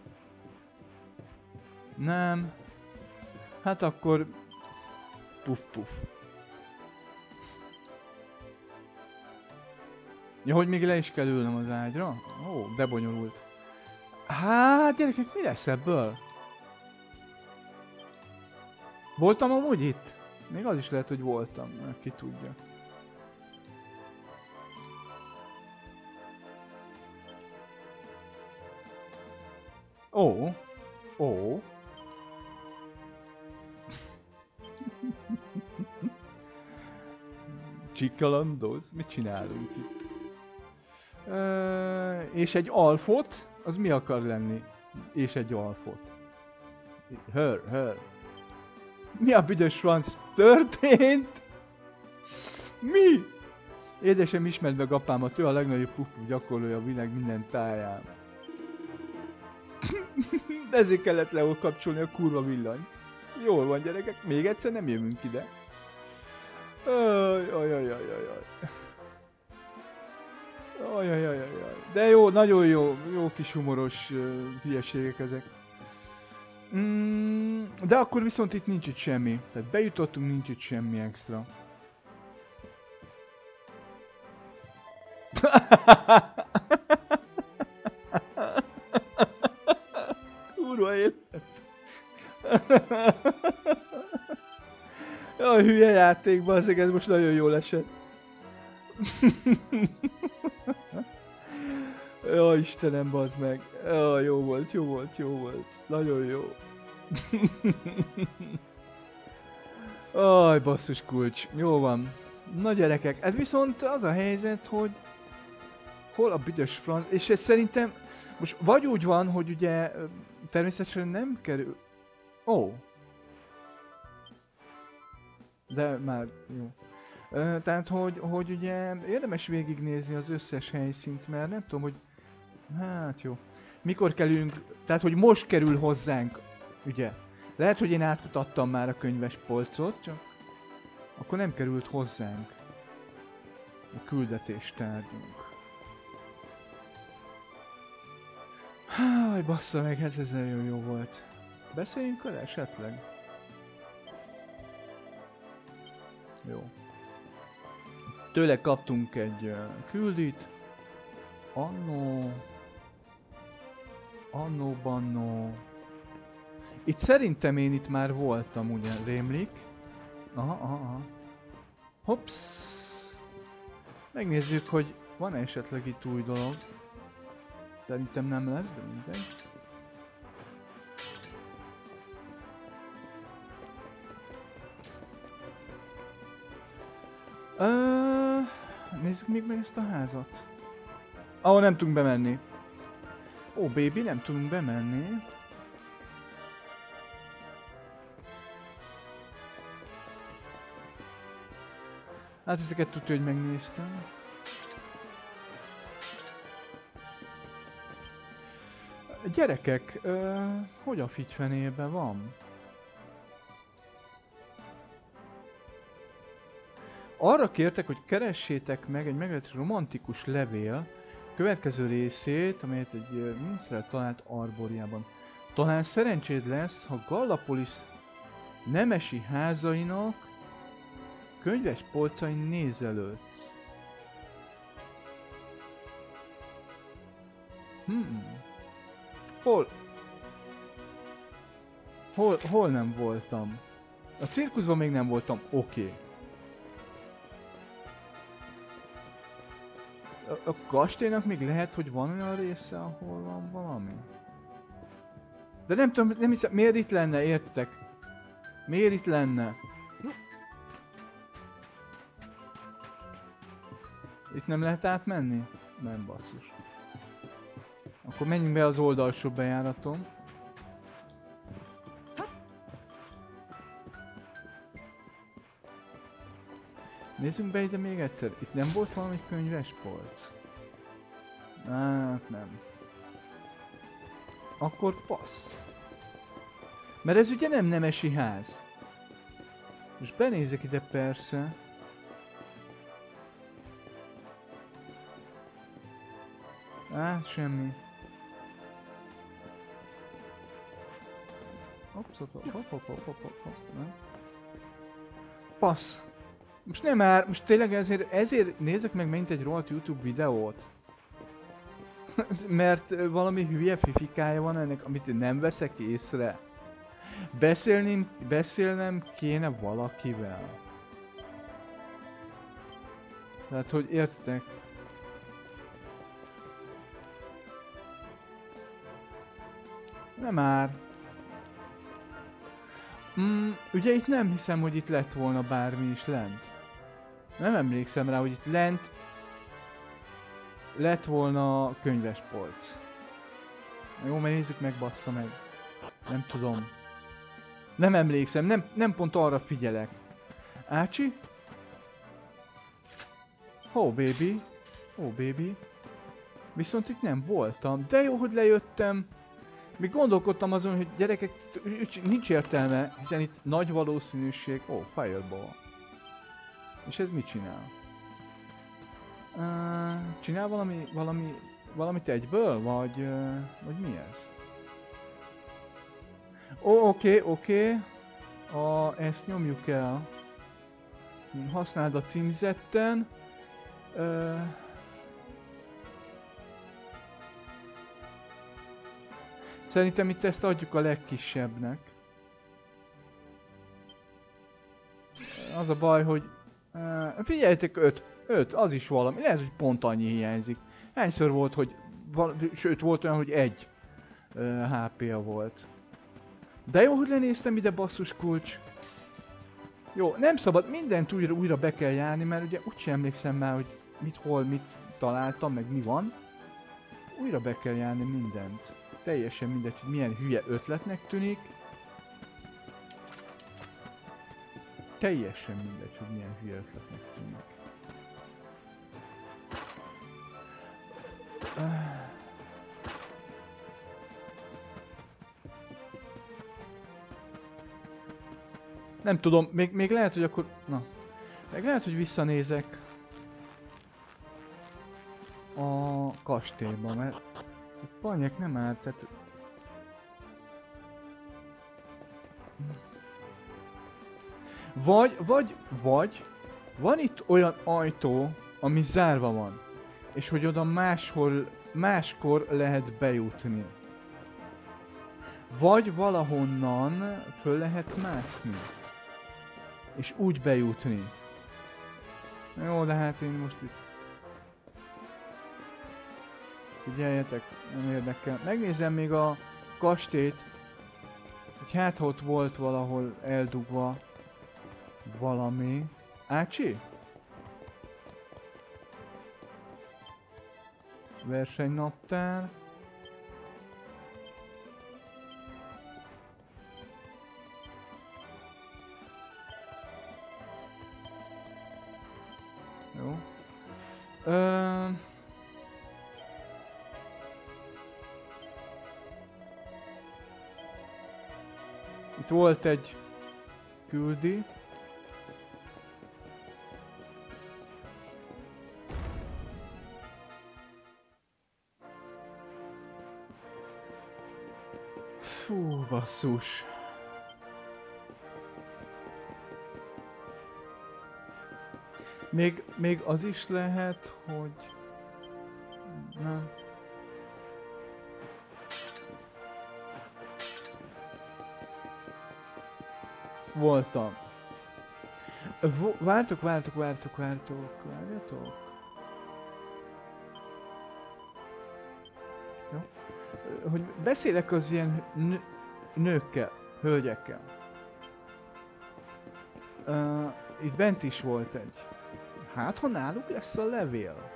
Nem. Hát akkor... Puff puff. Ja, hogy még le is kell ülnöm az ágyra? Ó, de bonyolult. Hát, gyerekek, mi lesz ebből? Voltam amúgy itt? Még az is lehet, hogy voltam, mert ki tudja. Ó. Ó. Csikalandoz? Mit csinálunk itt? Uh, és egy alfot? Az mi akar lenni? És egy alfot. Hör, hör. Mi a büdös franc történt? Mi? Édesem ismerd meg apámat, ő a legnagyobb puffú gyakorlója a világ minden táján. De ezért kellett lekapcsolni a kurva villanyt. Jól van, gyerekek, még egyszer nem jövünk ide. Ajajajajajaj. Ajajajajaj. De jó, nagyon jó, jó kis humoros uh, hülyeségek ezek. Mm, de akkor viszont itt nincs itt semmi. Tehát bejutottunk, nincs itt semmi extra. Kurva élet. Jaj, hülye játék, bazzeg, ez most nagyon jól esett. Jaj, Istenem, bazd meg. Jaj, jó volt, jó volt, jó volt. Nagyon jó. Aj, basszus kulcs. Jó van. Na gyerekek, ez viszont az a helyzet, hogy... Hol a büdös franc... És ez szerintem... Most vagy úgy van, hogy ugye... Természetesen nem kerül... Ó. Oh. De már jó. Uh, tehát, hogy, hogy ugye érdemes végignézni az összes helyszínt, mert nem tudom, hogy... Hát jó. Mikor kerülünk... Tehát, hogy most kerül hozzánk, ugye? Lehet, hogy én átkutattam már a könyves polcot, csak... Akkor nem került hozzánk a küldetéstárgyunk. Háj, bassza meg, ez ez nagyon jó volt. Beszéljünk vele esetleg? Jó. Tőle kaptunk egy uh, küldit. Annó... Annó bannó... Itt szerintem én itt már voltam, ugye, rémlik. Aha, aha, aha. Hops. Megnézzük, hogy van-e esetleg itt új dolog. Szerintem nem lesz, de mindegy. Uh, nézzük még meg ezt a házat. Ahol nem tudunk bemenni. Ó, oh, baby, nem tudunk bemenni. Hát ezeket tudja, hogy megnéztem. Gyerekek, ö, hogy a figyfenében van? Arra kértek, hogy keressétek meg egy meglehetős romantikus levél következő részét, amelyet egy miniszterel talált Arboriában. Talán szerencséd lesz, ha Gallapolis nemesi házainak könyves polcain nézelődsz. Hmm. Hol? Hol, hol nem voltam? A cirkuszban még nem voltam, oké. Okay. A, a kastélynak még lehet, hogy van olyan része, ahol van valami? De nem tudom, nem hiszem, miért itt lenne, értitek? Miért itt lenne? Itt nem lehet átmenni? Nem, basszus. Akkor menjünk be az oldalsó bejáraton. Nézzünk be ide még egyszer. Itt nem volt valami könyves polc? Hát nem. Akkor passz. Mert ez ugye nem nemesi ház. Most benézek ide persze. Á, semmi. Hops, hop, hop, hop, hop, hop, hop, hop, nem? Passz. Most nem már, most tényleg ezért, ezért nézek meg megint egy rohadt YouTube videót. Mert valami hülye fifikája van ennek, amit nem veszek észre. Beszélni, beszélnem kéne valakivel. Tehát, hogy értitek? Nem már. Mm, ugye itt nem hiszem, hogy itt lett volna bármi is lent. Nem emlékszem rá, hogy itt lent lett volna könyvespolc. Jó, mert nézzük meg, bassza meg. Nem tudom. Nem emlékszem, nem, nem pont arra figyelek. Ácsi? Oh baby. Oh baby. Viszont itt nem voltam. De jó, hogy lejöttem. Még gondolkodtam azon, hogy gyerekek, nincs értelme, hiszen itt nagy valószínűség... Ó, oh, Fireball. És ez mit csinál? Uh, csinál valami, valami, valamit egyből? Vagy, uh, vagy mi ez? Ó, oh, oké, okay, oké. Okay. Ezt nyomjuk el. Használd a címzetten. Uh, Szerintem itt ezt adjuk a legkisebbnek. Az a baj, hogy... Uh, figyeljetek, öt, öt, az is valami. Lehet, hogy pont annyi hiányzik. Hányszor volt, hogy... Val sőt, volt olyan, hogy egy uh, há pé-a volt. De jó, hogy lenéztem ide, basszus kulcs. Jó, nem szabad, mindent újra, újra be kell járni, mert ugye úgysem emlékszem már, hogy mit, hol, mit találtam, meg mi van. Újra be kell járni mindent. Teljesen mindegy, hogy milyen hülye ötletnek tűnik. Teljesen mindegy, hogy milyen hülye ötletnek tűnik. Nem tudom, még, még lehet, hogy akkor... Na. Meg lehet, hogy visszanézek a kastélyba, mert a panyek nem állt, tehát... Vagy, vagy, vagy, van itt olyan ajtó, ami zárva van, és hogy oda máshol, máskor lehet bejutni. Vagy valahonnan föl lehet mászni, és úgy bejutni. Jó, de hát én most itt... Figyeljetek, nem érdekel. Megnézem még a kastélyt, hogy hát ott volt valahol eldugva valami. Ácsi? Versenynaptár. Jó. Ö... Itt volt egy küldi. Fú, basszus. Még, még az is lehet, hogy... Nem. Voltam. V vártok, vártok, vártok, vártok, várjatok. Jó. Hogy beszélek az ilyen nő nőkkel, hölgyekkel. Uh, itt bent is volt egy. Hát, ha náluk lesz a levél.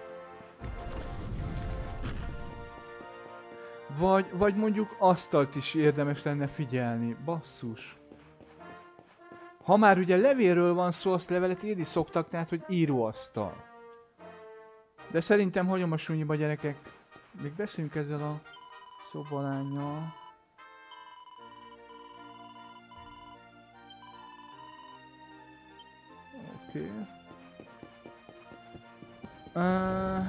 Vagy, vagy mondjuk asztalt is érdemes lenne figyelni. Basszus. Ha már ugye levélről van szó, azt levelet írni szoktak, tehát hogy íróasztal. De szerintem hagyom a sunyiba, gyerekek. Még beszéljünk ezzel a szobalánnyal. Oké. Okay. Uh...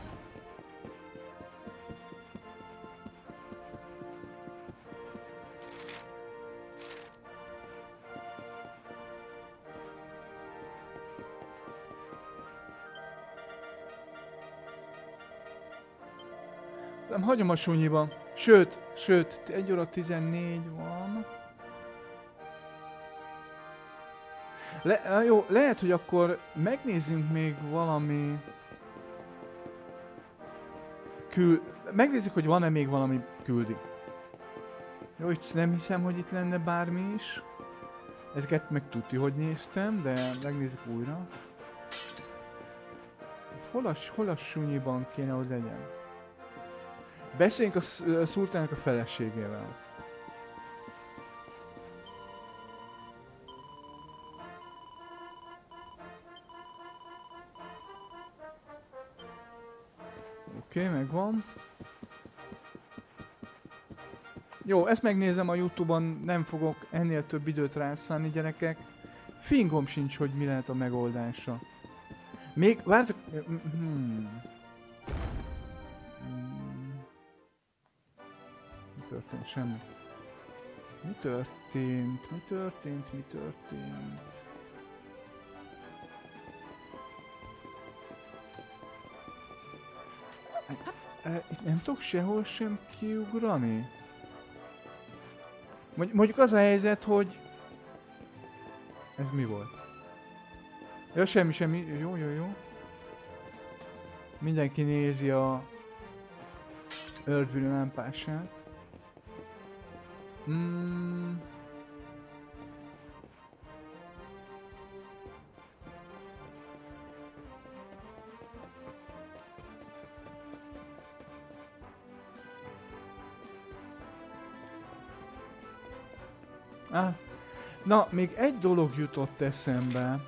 Nem hagyom a sunyiba. Sőt, sőt, egy óra tizennégy van. Le, jó, lehet, hogy akkor megnézzünk még valami... Kül... Megnézzük, hogy van-e még valami küldi. Jó, itt nem hiszem, hogy itt lenne bármi is. Ezeket meg tudja, hogy néztem, de megnézzük újra. Hol a, hol a sunyiban kéne, hogy legyen? Beszéljünk a, a szultának a feleségével. Oké, okay, megvan. Jó, ezt megnézem a YouTube-on, nem fogok ennél több időt rászánni, gyerekek. Fingom sincs, hogy mi lehet a megoldása. Még, vártok... Hmm. Történt semmi. Mi történt? Mi történt? Mi történt? Itt nem tudok sehol sem kiugrani. Mondjuk az a helyzet, hogy... Ez mi volt? Ja, semmi, semmi. Jó, jó, jó. Mindenki nézi a... Ördülő lámpását. Mm. Ah. Na, még egy dolog jutott eszembe.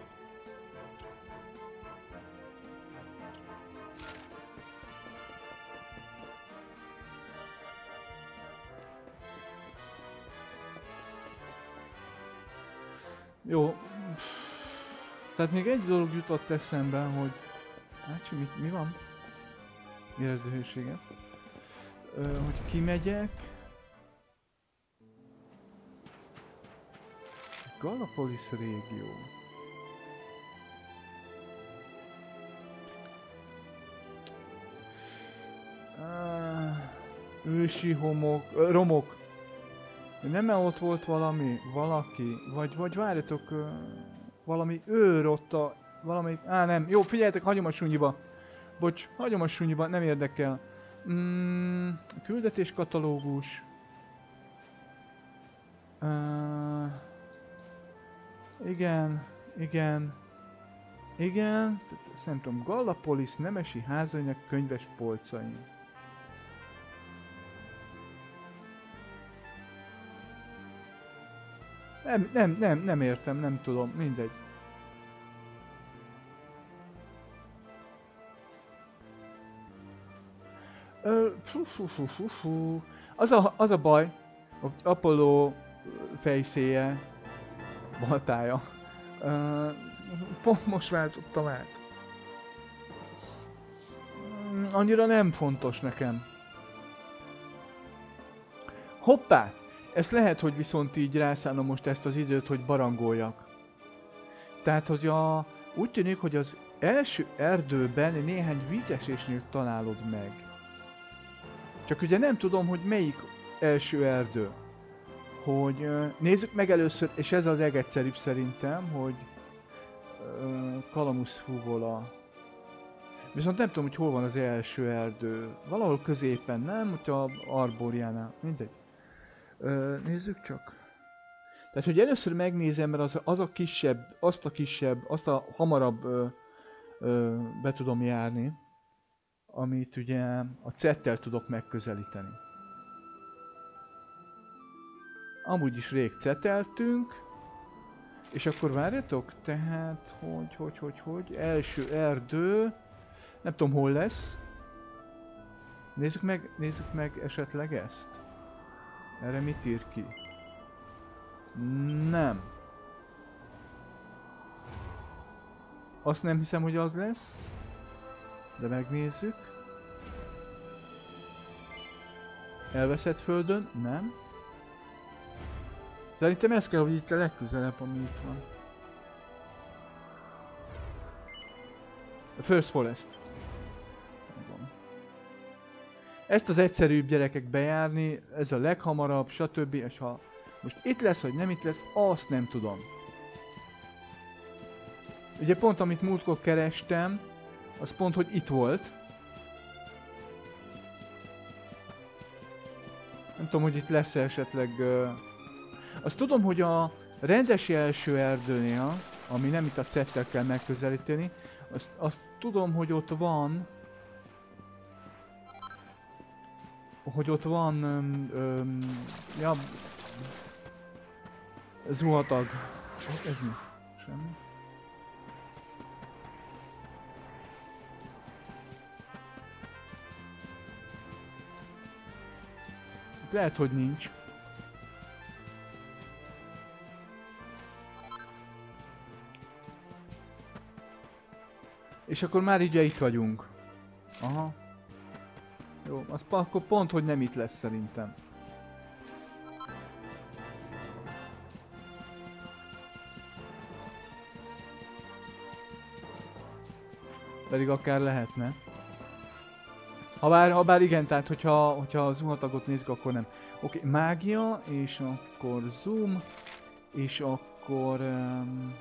Jó. Tehát még egy dolog jutott eszembe, hogy... Hát, mi, mi van? Érezd a hőséget. Ö, hogy kimegyek. Galapagos régió. Uh, ősi homok, uh, romok. Nem-e ott volt valami, valaki, vagy, vagy várjatok, uh, valami őr ott a, valami, á nem, jó, figyeljetek, hagyom a sunyiba. Bocs, hagyom a sunyiba, nem érdekel. Mm, küldetéskatalógus. Uh, igen, igen, igen, ezt nem tudom, Gallipolis nemesi házainak könyves polcain. Nem, nem, nem, nem értem, nem tudom, mindegy. Ö, fú, fú, fú, fú, fú. Az a, az a baj, hogy Apollo fejszéje, baltája. Uh, pont most váltottam át. Annyira nem fontos nekem. Hoppá! Ezt lehet, hogy viszont így rászállom most ezt az időt, hogy barangoljak. Tehát, hogy a... úgy tűnik, hogy az első erdőben néhány vízesésnél találod meg. Csak ugye nem tudom, hogy melyik első erdő. Hogy uh, nézzük meg először, és ez a legegyszerűbb szerintem, hogy uh, Calamus Fuvola. Viszont nem tudom, hogy hol van az első erdő. Valahol középen, nem? Hogyha Arboriánál. Mindegy. Uh, nézzük csak. Tehát, hogy először megnézem, mert az, az a kisebb, azt a kisebb, azt a hamarabb uh, uh, be tudom járni, amit ugye a cettel tudok megközelíteni. Amúgy is rég ceteltünk, és akkor várjatok, tehát, hogy, hogy, hogy, hogy, első erdő, nem tudom hol lesz. Nézzük meg, nézzük meg esetleg ezt. Erre mit ír ki? Nem. Azt nem hiszem, hogy az lesz, de megnézzük. Elveszett földön? Nem. Szerintem ez kell, hogy itt a legközelebb, ami itt van. A First Forest. Ezt az egyszerűbb gyerekek bejárni, ez a leghamarabb, stb. És ha most itt lesz, vagy nem itt lesz, azt nem tudom. Ugye pont amit múltkor kerestem, az pont, hogy itt volt. Nem tudom, hogy itt lesz -e esetleg... Uh... Azt tudom, hogy a rendes első erdőnél, ami nem itt a cettel kell megközelíteni, azt, azt tudom, hogy ott van... Hogy ott van... Um, um, ja... Zuhatag. Ez mi? Semmi. Lehet, hogy nincs. És akkor már így itt vagyunk. Aha. Jó, az akkor pont, hogy nem itt lesz szerintem. Pedig akár lehetne. Habár, habár igen, tehát hogyha, hogyha a zuhatagot nézzük, akkor nem. Oké, okay, mágia, és akkor zoom, és akkor... Um,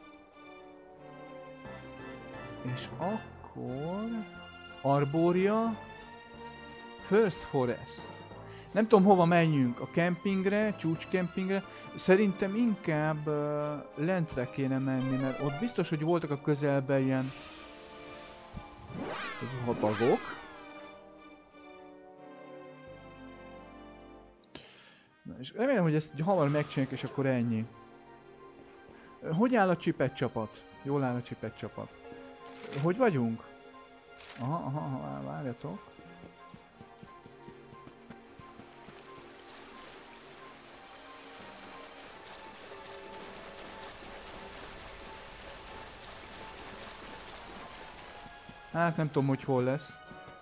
és akkor... Arboria, First Forest. Nem tudom hova menjünk, a kempingre, csúcskempingre. Szerintem inkább uh, lentre kéne menni, mert ott biztos, hogy voltak a közelben ilyen... zuhatagok. Na, és remélem, hogy ezt hamar megcsináljuk, és akkor ennyi. Hogy áll a csipet csapat? Jól áll a csipet csapat. Hogy vagyunk? Aha, aha, aha, várjatok. Hát nem tudom, hogy hol lesz.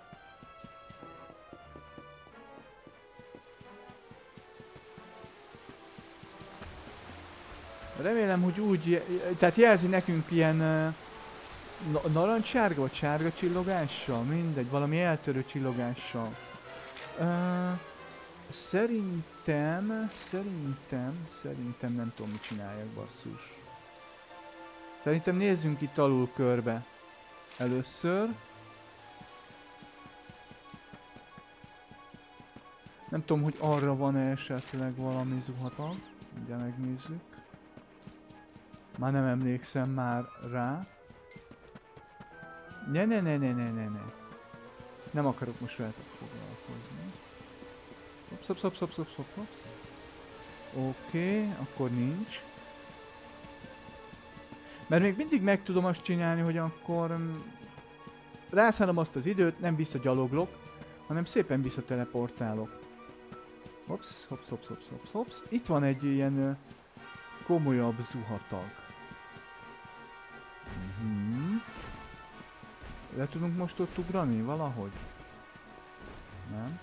Remélem, hogy úgy, tehát jelzi nekünk ilyen uh, narancssárga vagy sárga csillogással, mindegy, valami eltörő csillogással. Uh, szerintem, szerintem, szerintem nem tudom, mit csináljak, basszus. Szerintem nézzünk itt alul körbe. Először. Nem tudom, hogy arra van-e esetleg valami zuhatag. Ugye megnézzük. Már nem emlékszem már rá. Ne ne ne ne ne ne ne. Nem akarok most veletek foglalkozni. Szop szop szop szop szop szop szop. Oké, okay, akkor nincs. Mert még mindig meg tudom azt csinálni, hogy akkor rászállom azt az időt, nem visszagyaloglok, hanem szépen visszateleportálok. Hops, hops, hops, hops, hops, hops. Itt van egy ilyen uh, komolyabb zuhatag. Uh-huh. Le tudunk most ott ugrani valahogy? Nem?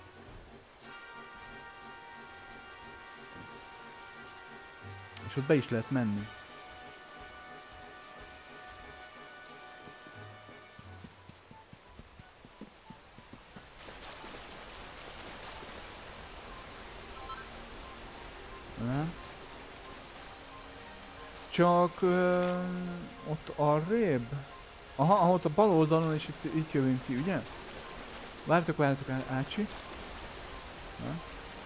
És ott be is lehet menni. Nem? Csak ö, ott arrébb? Aha, ott a bal oldalon és itt, itt jövünk ki, ugye? Várjatok, várjatok, Ácsi. Na?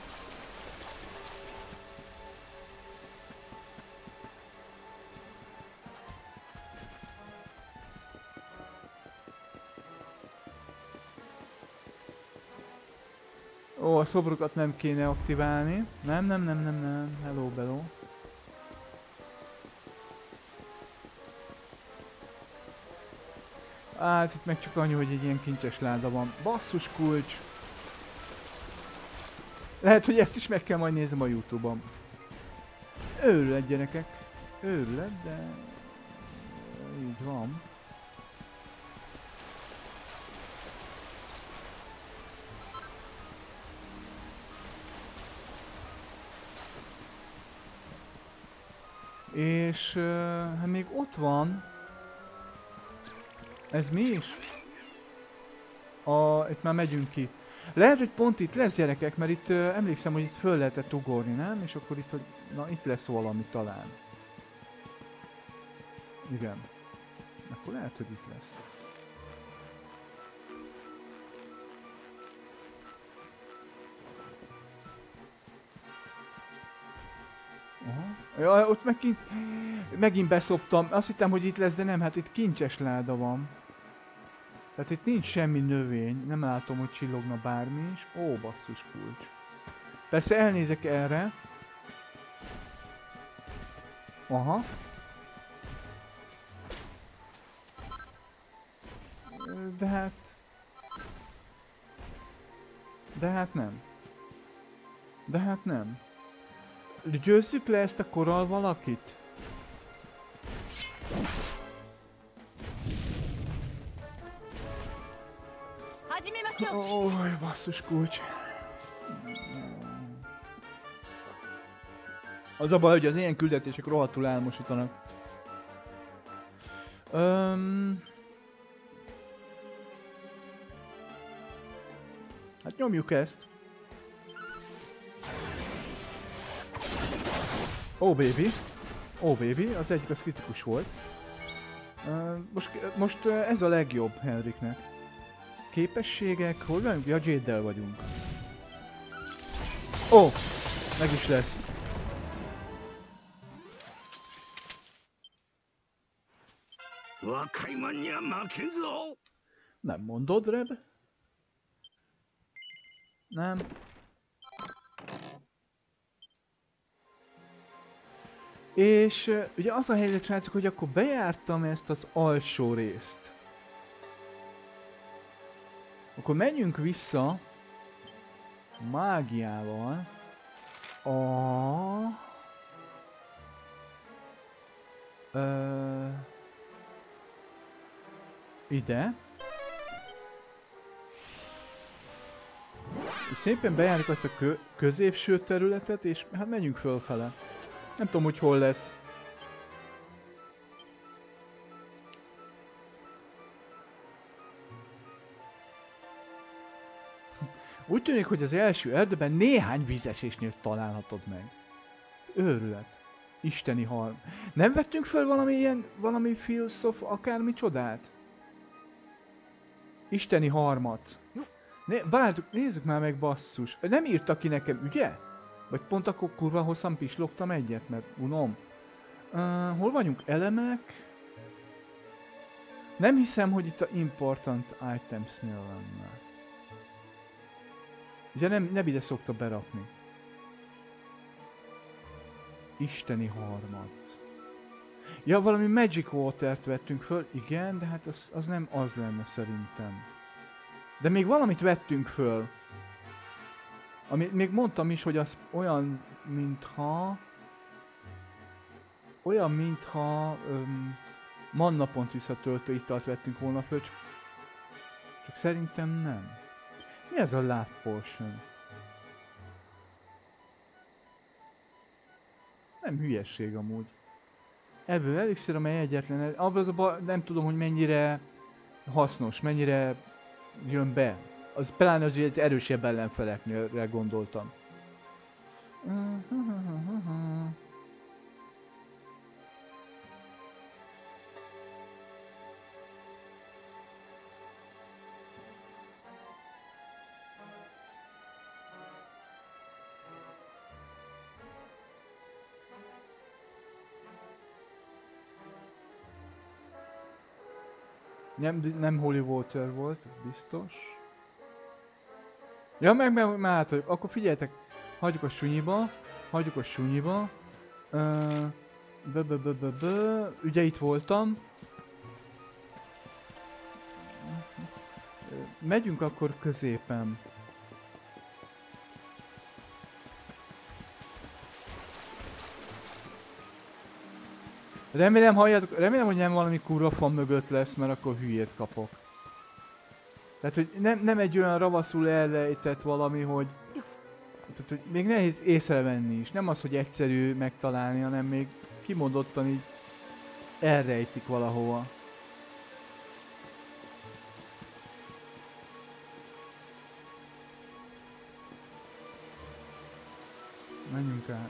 Ó, a szobrokat nem kéne aktiválni. Nem, nem, nem, nem, nem. Hello, bello. Hát itt meg csak annyi, hogy egy ilyen kincses láda van. Basszus kulcs! Lehet, hogy ezt is meg kell majd néznem a YouTube-on. Őrület, gyerekek. Őrület, de... így van. És... Uh, hát még ott van... Ez mi is? A, itt már megyünk ki. Lehet, hogy pont itt lesz, gyerekek, mert itt uh, emlékszem, hogy itt föl lehetett ugorni, nem? És akkor itt, hogy... Na, itt lesz valami talán. Igen. Akkor lehet, hogy itt lesz. Aha. Ja, ott megint... Megint beszoptam. Azt hittem, hogy itt lesz, de nem, hát itt kincses láda van. Tehát itt nincs semmi növény, nem látom, hogy csillogna bármi is. Ó, basszus kulcs. Persze elnézek erre. Aha. De hát... De hát nem. De hát nem. Győzzük le ezt a korral valakit? Ó, basszus kulcs. Az a baj, hogy az ilyen küldetések rohadtul elmosítanak. Öm... Hát nyomjuk ezt. Ó, oh, baby. Ó, oh, baby. Az egyik az kritikus volt. Uh, most, most uh, ez a legjobb Henriknek. Képességek, hol vagyunk? Ja, Jade-del vagyunk. Ó! Oh, meg is lesz. Nem mondod, Reb? Nem. És uh, ugye az a helyzet, srácok, hogy akkor bejártam ezt az alsó részt. Akkor menjünk vissza mágiával a... Ö... ide. És szépen bejárjuk azt a kö középső területet, és hát menjünk fölfele. Nem tudom, hogy hol lesz. Úgy tűnik, hogy az első erdőben néhány vízesésnél találhatod meg. Őrület. Isteni halm. Nem vettünk föl valami ilyen, valami Fields of akármi csodát? Isteni harmat. Né várjuk, nézzük már meg, basszus. Nem írta ki nekem, ugye? Vagy pont akkor kurva hosszan pislogtam egyet, mert unom. Uh, hol vagyunk? Elemek? Nem hiszem, hogy itt a important itemsnél lenne. Ugye nem, nem ide szokta berakni. Isteni harmat. Ja, valami Magic Water-t vettünk föl. Igen, de hát az, az nem az lenne szerintem. De még valamit vettünk föl. Amit még mondtam is, hogy az olyan, mintha... Olyan, mintha... Öm, mannapont visszatöltő italt vettünk volna föl, csak, csak szerintem nem. Mi ez a Life Potion? Nem hülyesség amúgy. Ebből elixir, amely egyetlen... Abban az a baj, nem tudom, hogy mennyire hasznos, mennyire jön be. Az pláne az, hogy egy erősebb ellenfelekre gondoltam. Nem, nem Holy Water volt, ez biztos. Ja, meg, meg már átadjuk. Akkor figyeljetek, hagyjuk a sunyiba, hagyjuk a sunyiba. Uh, bö, bö, bö, bö, bö. Ugye itt voltam. Megyünk akkor középen. Remélem, halljátok, remélem, hogy nem valami kurva fan mögött lesz, mert akkor hülyét kapok. Tehát, hogy nem, nem egy olyan ravaszul ellejtett valami, hogy... Tehát, hogy még nehéz észrevenni is. Nem az, hogy egyszerű megtalálni, hanem még kimondottan így elrejtik valahova. Menjünk át.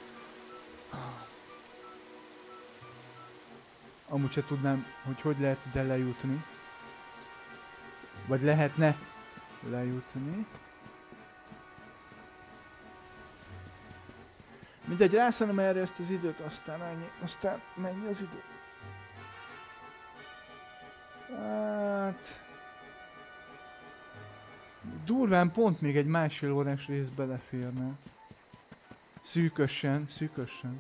Amúgy se tudnám, hogy hogy lehet ide lejutni. Vagy lehetne lejutni. Mindegy, rászállom erre ezt az időt, aztán ennyi, aztán mennyi az idő. Hát... Durván pont még egy másfél órás rész beleférne. Szűkösen, szűkösen.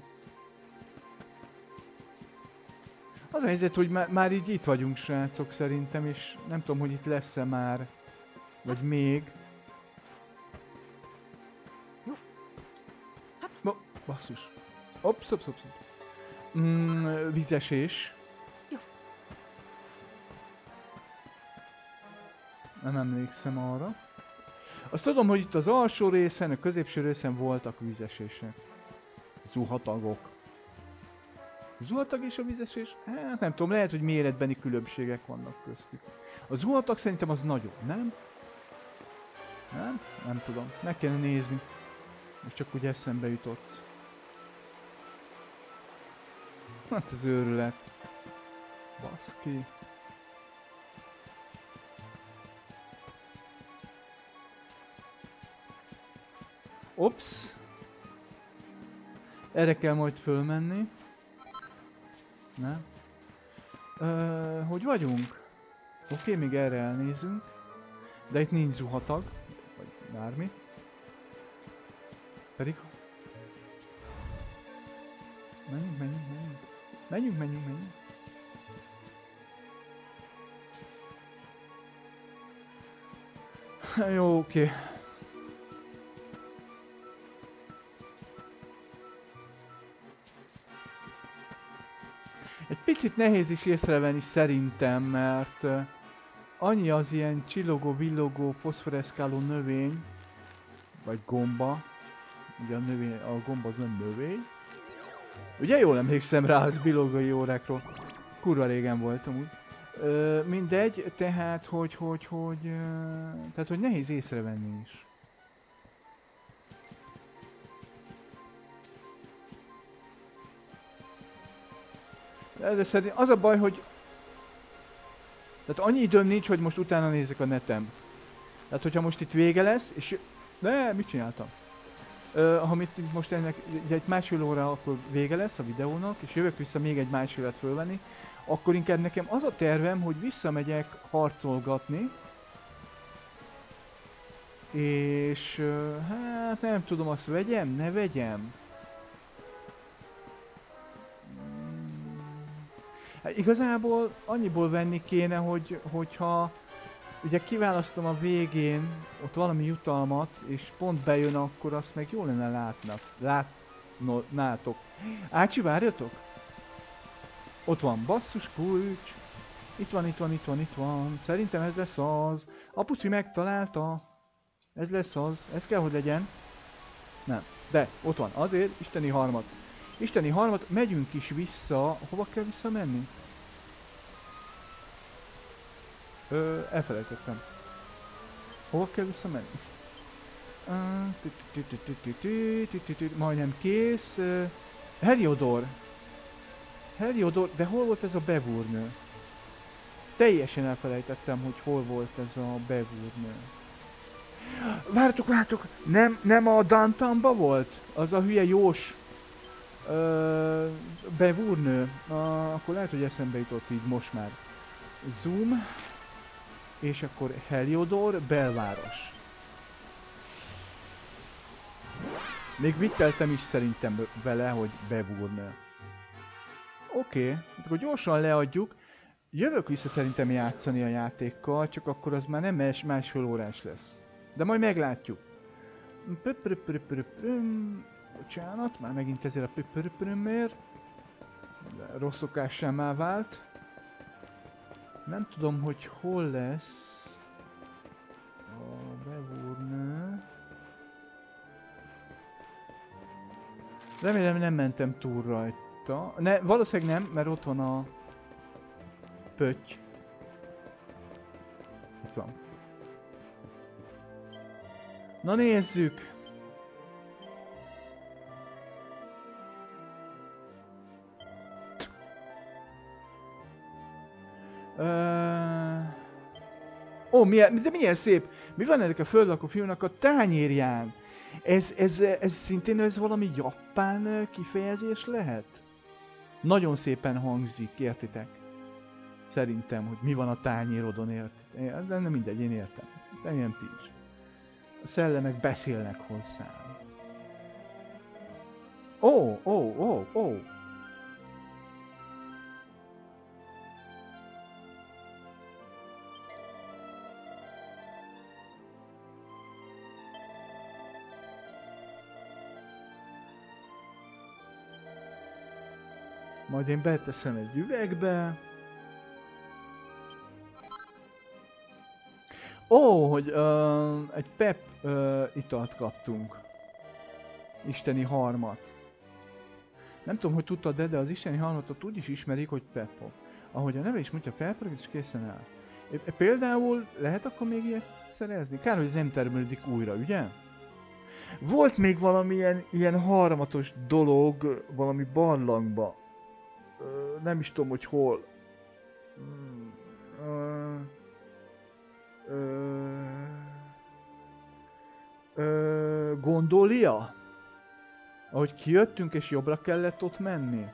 Az a helyzet, hogy már, már így itt vagyunk, srácok, szerintem, és nem tudom, hogy itt lesz-e már, vagy még. No, basszus. Ops, ops, ops. Mm, vízesés. Nem emlékszem arra. Azt tudom, hogy itt az alsó részen, a középső részen voltak vízesések. Zuhatagok. Zuhatag és a vízesés? Hát nem tudom, lehet, hogy méretbeni különbségek vannak köztük. A zuhatag szerintem az nagyobb, nem? Nem? Nem tudom. Meg kellene nézni. Most csak úgy eszembe jutott. Hát az őrület. Baszki. Ops. Erre kell majd fölmenni. Nem? Ö, hogy vagyunk? Oké, okay, még erre elnézünk. De itt nincs zuhatag. Vagy bármi. Pedig... Menjünk, menjünk, menjünk. Menjünk, menjünk, menjünk. Jó, oké. Okay. Egy picit nehéz is észrevenni szerintem, mert uh, annyi az ilyen csillogó, villogó, foszforeszkáló növény, vagy gomba, ugye a, növény, a gomba az nem növény. Ugye jól emlékszem rá az biológiai órákról, kurva régen voltam úgy. Uh, mindegy, tehát hogy, hogy, hogy, uh, tehát hogy nehéz észrevenni is. De szerintem az a baj, hogy... Tehát annyi időm nincs, hogy most utána nézek a netem. Tehát hogyha most itt vége lesz, és... De, mit csináltam? Uh, ha mit, most ennek egy másfél óra akkor vége lesz a videónak, és jövök vissza még egy másfélet fölvenni, akkor inkább nekem az a tervem, hogy visszamegyek harcolgatni. És... Uh, hát nem tudom, azt vegyem, ne vegyem. Hát igazából annyiból venni kéne, hogy, hogyha ugye kiválasztom a végén ott valami jutalmat, és pont bejön, akkor azt meg jó lenne látnak. Látnátok. Ácsi, várjatok! Ott van, basszus kulcs. Itt van, itt van, itt van, itt van. Szerintem ez lesz az. Apuci megtalálta. Ez lesz az. Ez kell, hogy legyen. Nem. De, ott van. Azért, isteni harmad. Isteni harmad, megyünk is vissza. Hova kell visszamenni? Ö, elfelejtettem. Hova kell visszamenni? Majdnem kész. Heliodor. Heliodor, de hol volt ez a bevúrnő? Teljesen elfelejtettem, hogy hol volt ez a bevúrnő. Vártok, vártok! Nem, nem a Downtownba volt? Az a hülye jós ö, bevúrnő. A, akkor lehet, hogy eszembe jutott így most már. Zoom. És akkor Heliodor, belváros. Még vicceltem is szerintem vele, hogy bevúrnő. Oké, okay, akkor gyorsan leadjuk. Jövök vissza szerintem játszani a játékkal, csak akkor az már nem más, másfél órás lesz. De majd meglátjuk. Bocsánat, már megint ezért a pöpöröpörömért. Rossz szokássá már vált. Nem tudom, hogy hol lesz a bevúrnő. Remélem nem mentem túl rajta. Ne, valószínűleg nem, mert ott van a pötty. Itt van. Na nézzük! Uh... Ó, milyen, de milyen szép! Mi van ennek a földlakó fiúnak a tányérján? Ez, ez, ez szintén ez valami japán kifejezés lehet? Nagyon szépen hangzik, értitek? Szerintem, hogy mi van a tányérodon, értitek? De nem mindegy, én értem. De ilyen ti is. A szellemek beszélnek hozzá. Ó, ó, ó, ó! Majd én beteszem egy üvegbe. Ó, hogy uh, egy pep uh, italt kaptunk. Isteni harmat. Nem tudom, hogy tudtad, de, de az isteni harmatot úgy is ismerik, hogy peppo. Ahogy a neve is mondja, felpörög és készen áll. E, például lehet akkor még ilyet szerezni? Kár, hogy ez nem termelődik újra, ugye? Volt még valamilyen ilyen harmatos dolog valami barlangba. Uh, nem is tudom, hogy hol. Uh, uh, uh, Gondolia? Ahogy kijöttünk és jobbra kellett ott menni.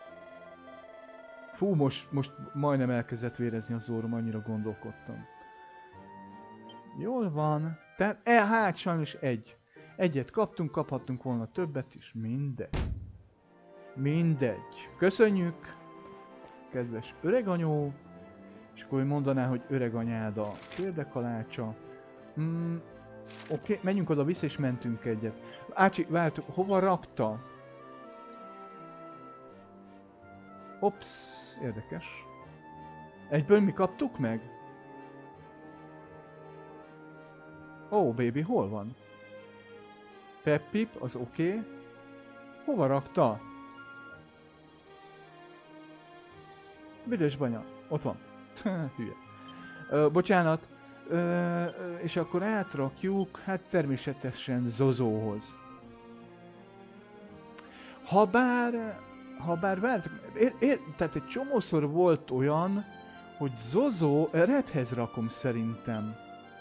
Fú, most, most majdnem elkezdett vérezni az orrom, annyira gondolkodtam. Jól van. Tehát, e, hát sajnos egy. Egyet kaptunk, kaphattunk volna többet is. Mindegy. Mindegy. Köszönjük, kedves öreganyó. És akkor mondaná, hogy öreganyád a térdekalácsa. Mm, Oké, okay, menjünk oda vissza és mentünk egyet. Ácsi, vártuk, hova rakta? Ops, érdekes. Egyből mi kaptuk meg? Ó, oh, baby, hol van? Peppip, az oké. Okay. Hova rakta? Büdös banya. Ott van. Hülye. Ö, bocsánat. Ö, ö, és akkor átrakjuk, hát természetesen Zozóhoz. Habár... Habár vártuk... Ér, ér, tehát egy csomószor volt olyan, hogy Zozó... Redhez rakom szerintem.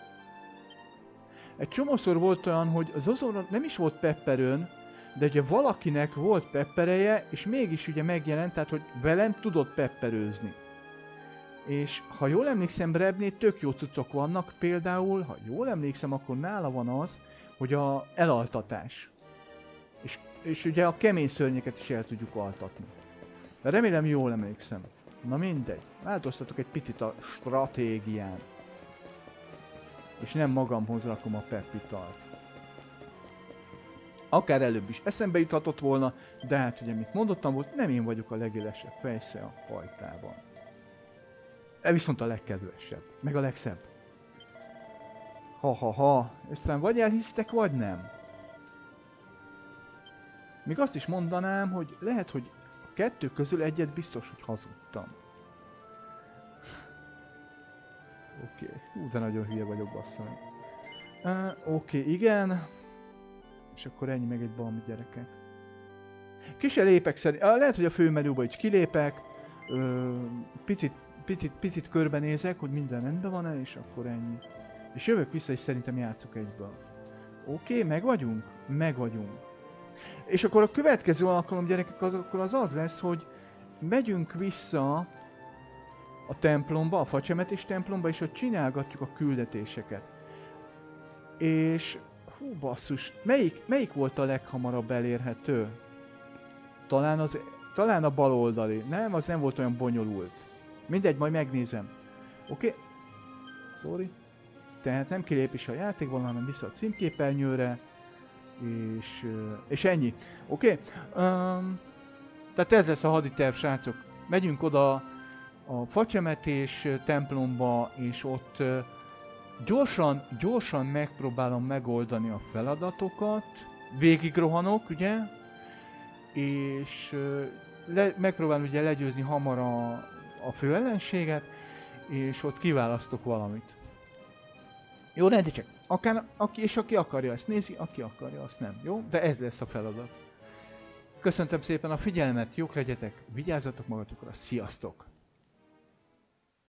Egy csomószor volt olyan, hogy Zozónak nem is volt pepperön, de ugye valakinek volt peppereje, és mégis ugye megjelent, tehát hogy velem tudott pepperőzni. És ha jól emlékszem, Rebnél tök jó cuccok vannak, például, ha jól emlékszem, akkor nála van az, hogy a elaltatás. És, és ugye a kemény szörnyeket is el tudjuk altatni. De remélem jól emlékszem. Na mindegy, változtatok egy picit a stratégián. És nem magamhoz rakom a pepitalt. Akár előbb is eszembe juthatott volna, de hát ugye, mint mondottam volt, nem én vagyok a legélesebb fejsze a fajtában. E viszont a legkedvesebb, meg a legszebb. Ha-ha-ha, aztán vagy elhisztek, vagy nem. Még azt is mondanám, hogy lehet, hogy a kettő közül egyet biztos, hogy hazudtam. Oké, okay. Hú, de nagyon hülye vagyok, bassza meg. Uh, Oké, okay, igen. És akkor ennyi, meg egy balmi gyerekek. Ki se lépek szerint. Uh, lehet, hogy a főmenübe is kilépek. Uh, picit, picit, picit körbenézek, hogy minden rendben van-e, és akkor ennyi. És jövök vissza, és szerintem játszok egyből. Oké, okay, meg vagyunk? Meg vagyunk. És akkor a következő alkalom, gyerekek, az, akkor az az lesz, hogy megyünk vissza a templomba, a facsemetés templomba, és ott csinálgatjuk a küldetéseket. És... hú, basszus, melyik, melyik volt a leghamarabb elérhető? Talán az... talán a bal oldali. Nem, az nem volt olyan bonyolult. Mindegy, majd megnézem. Oké? Okay. Sorry. Tehát nem kilépés a játékban, hanem vissza a címképernyőre. És... és ennyi. Oké? Okay? Um, tehát ez lesz a haditerv, srácok. Megyünk oda a facsemetés templomba, és ott uh, gyorsan, gyorsan megpróbálom megoldani a feladatokat. Végigrohanok, ugye? És uh, le, megpróbálom ugye legyőzni hamar a, a fő ellenséget, és ott kiválasztok valamit. Jó, rendi csak. Akár, aki, és aki akarja, ezt nézi, aki akarja, azt nem. Jó? De ez lesz a feladat. Köszöntöm szépen a figyelmet, jók legyetek, vigyázzatok magatokra, sziasztok!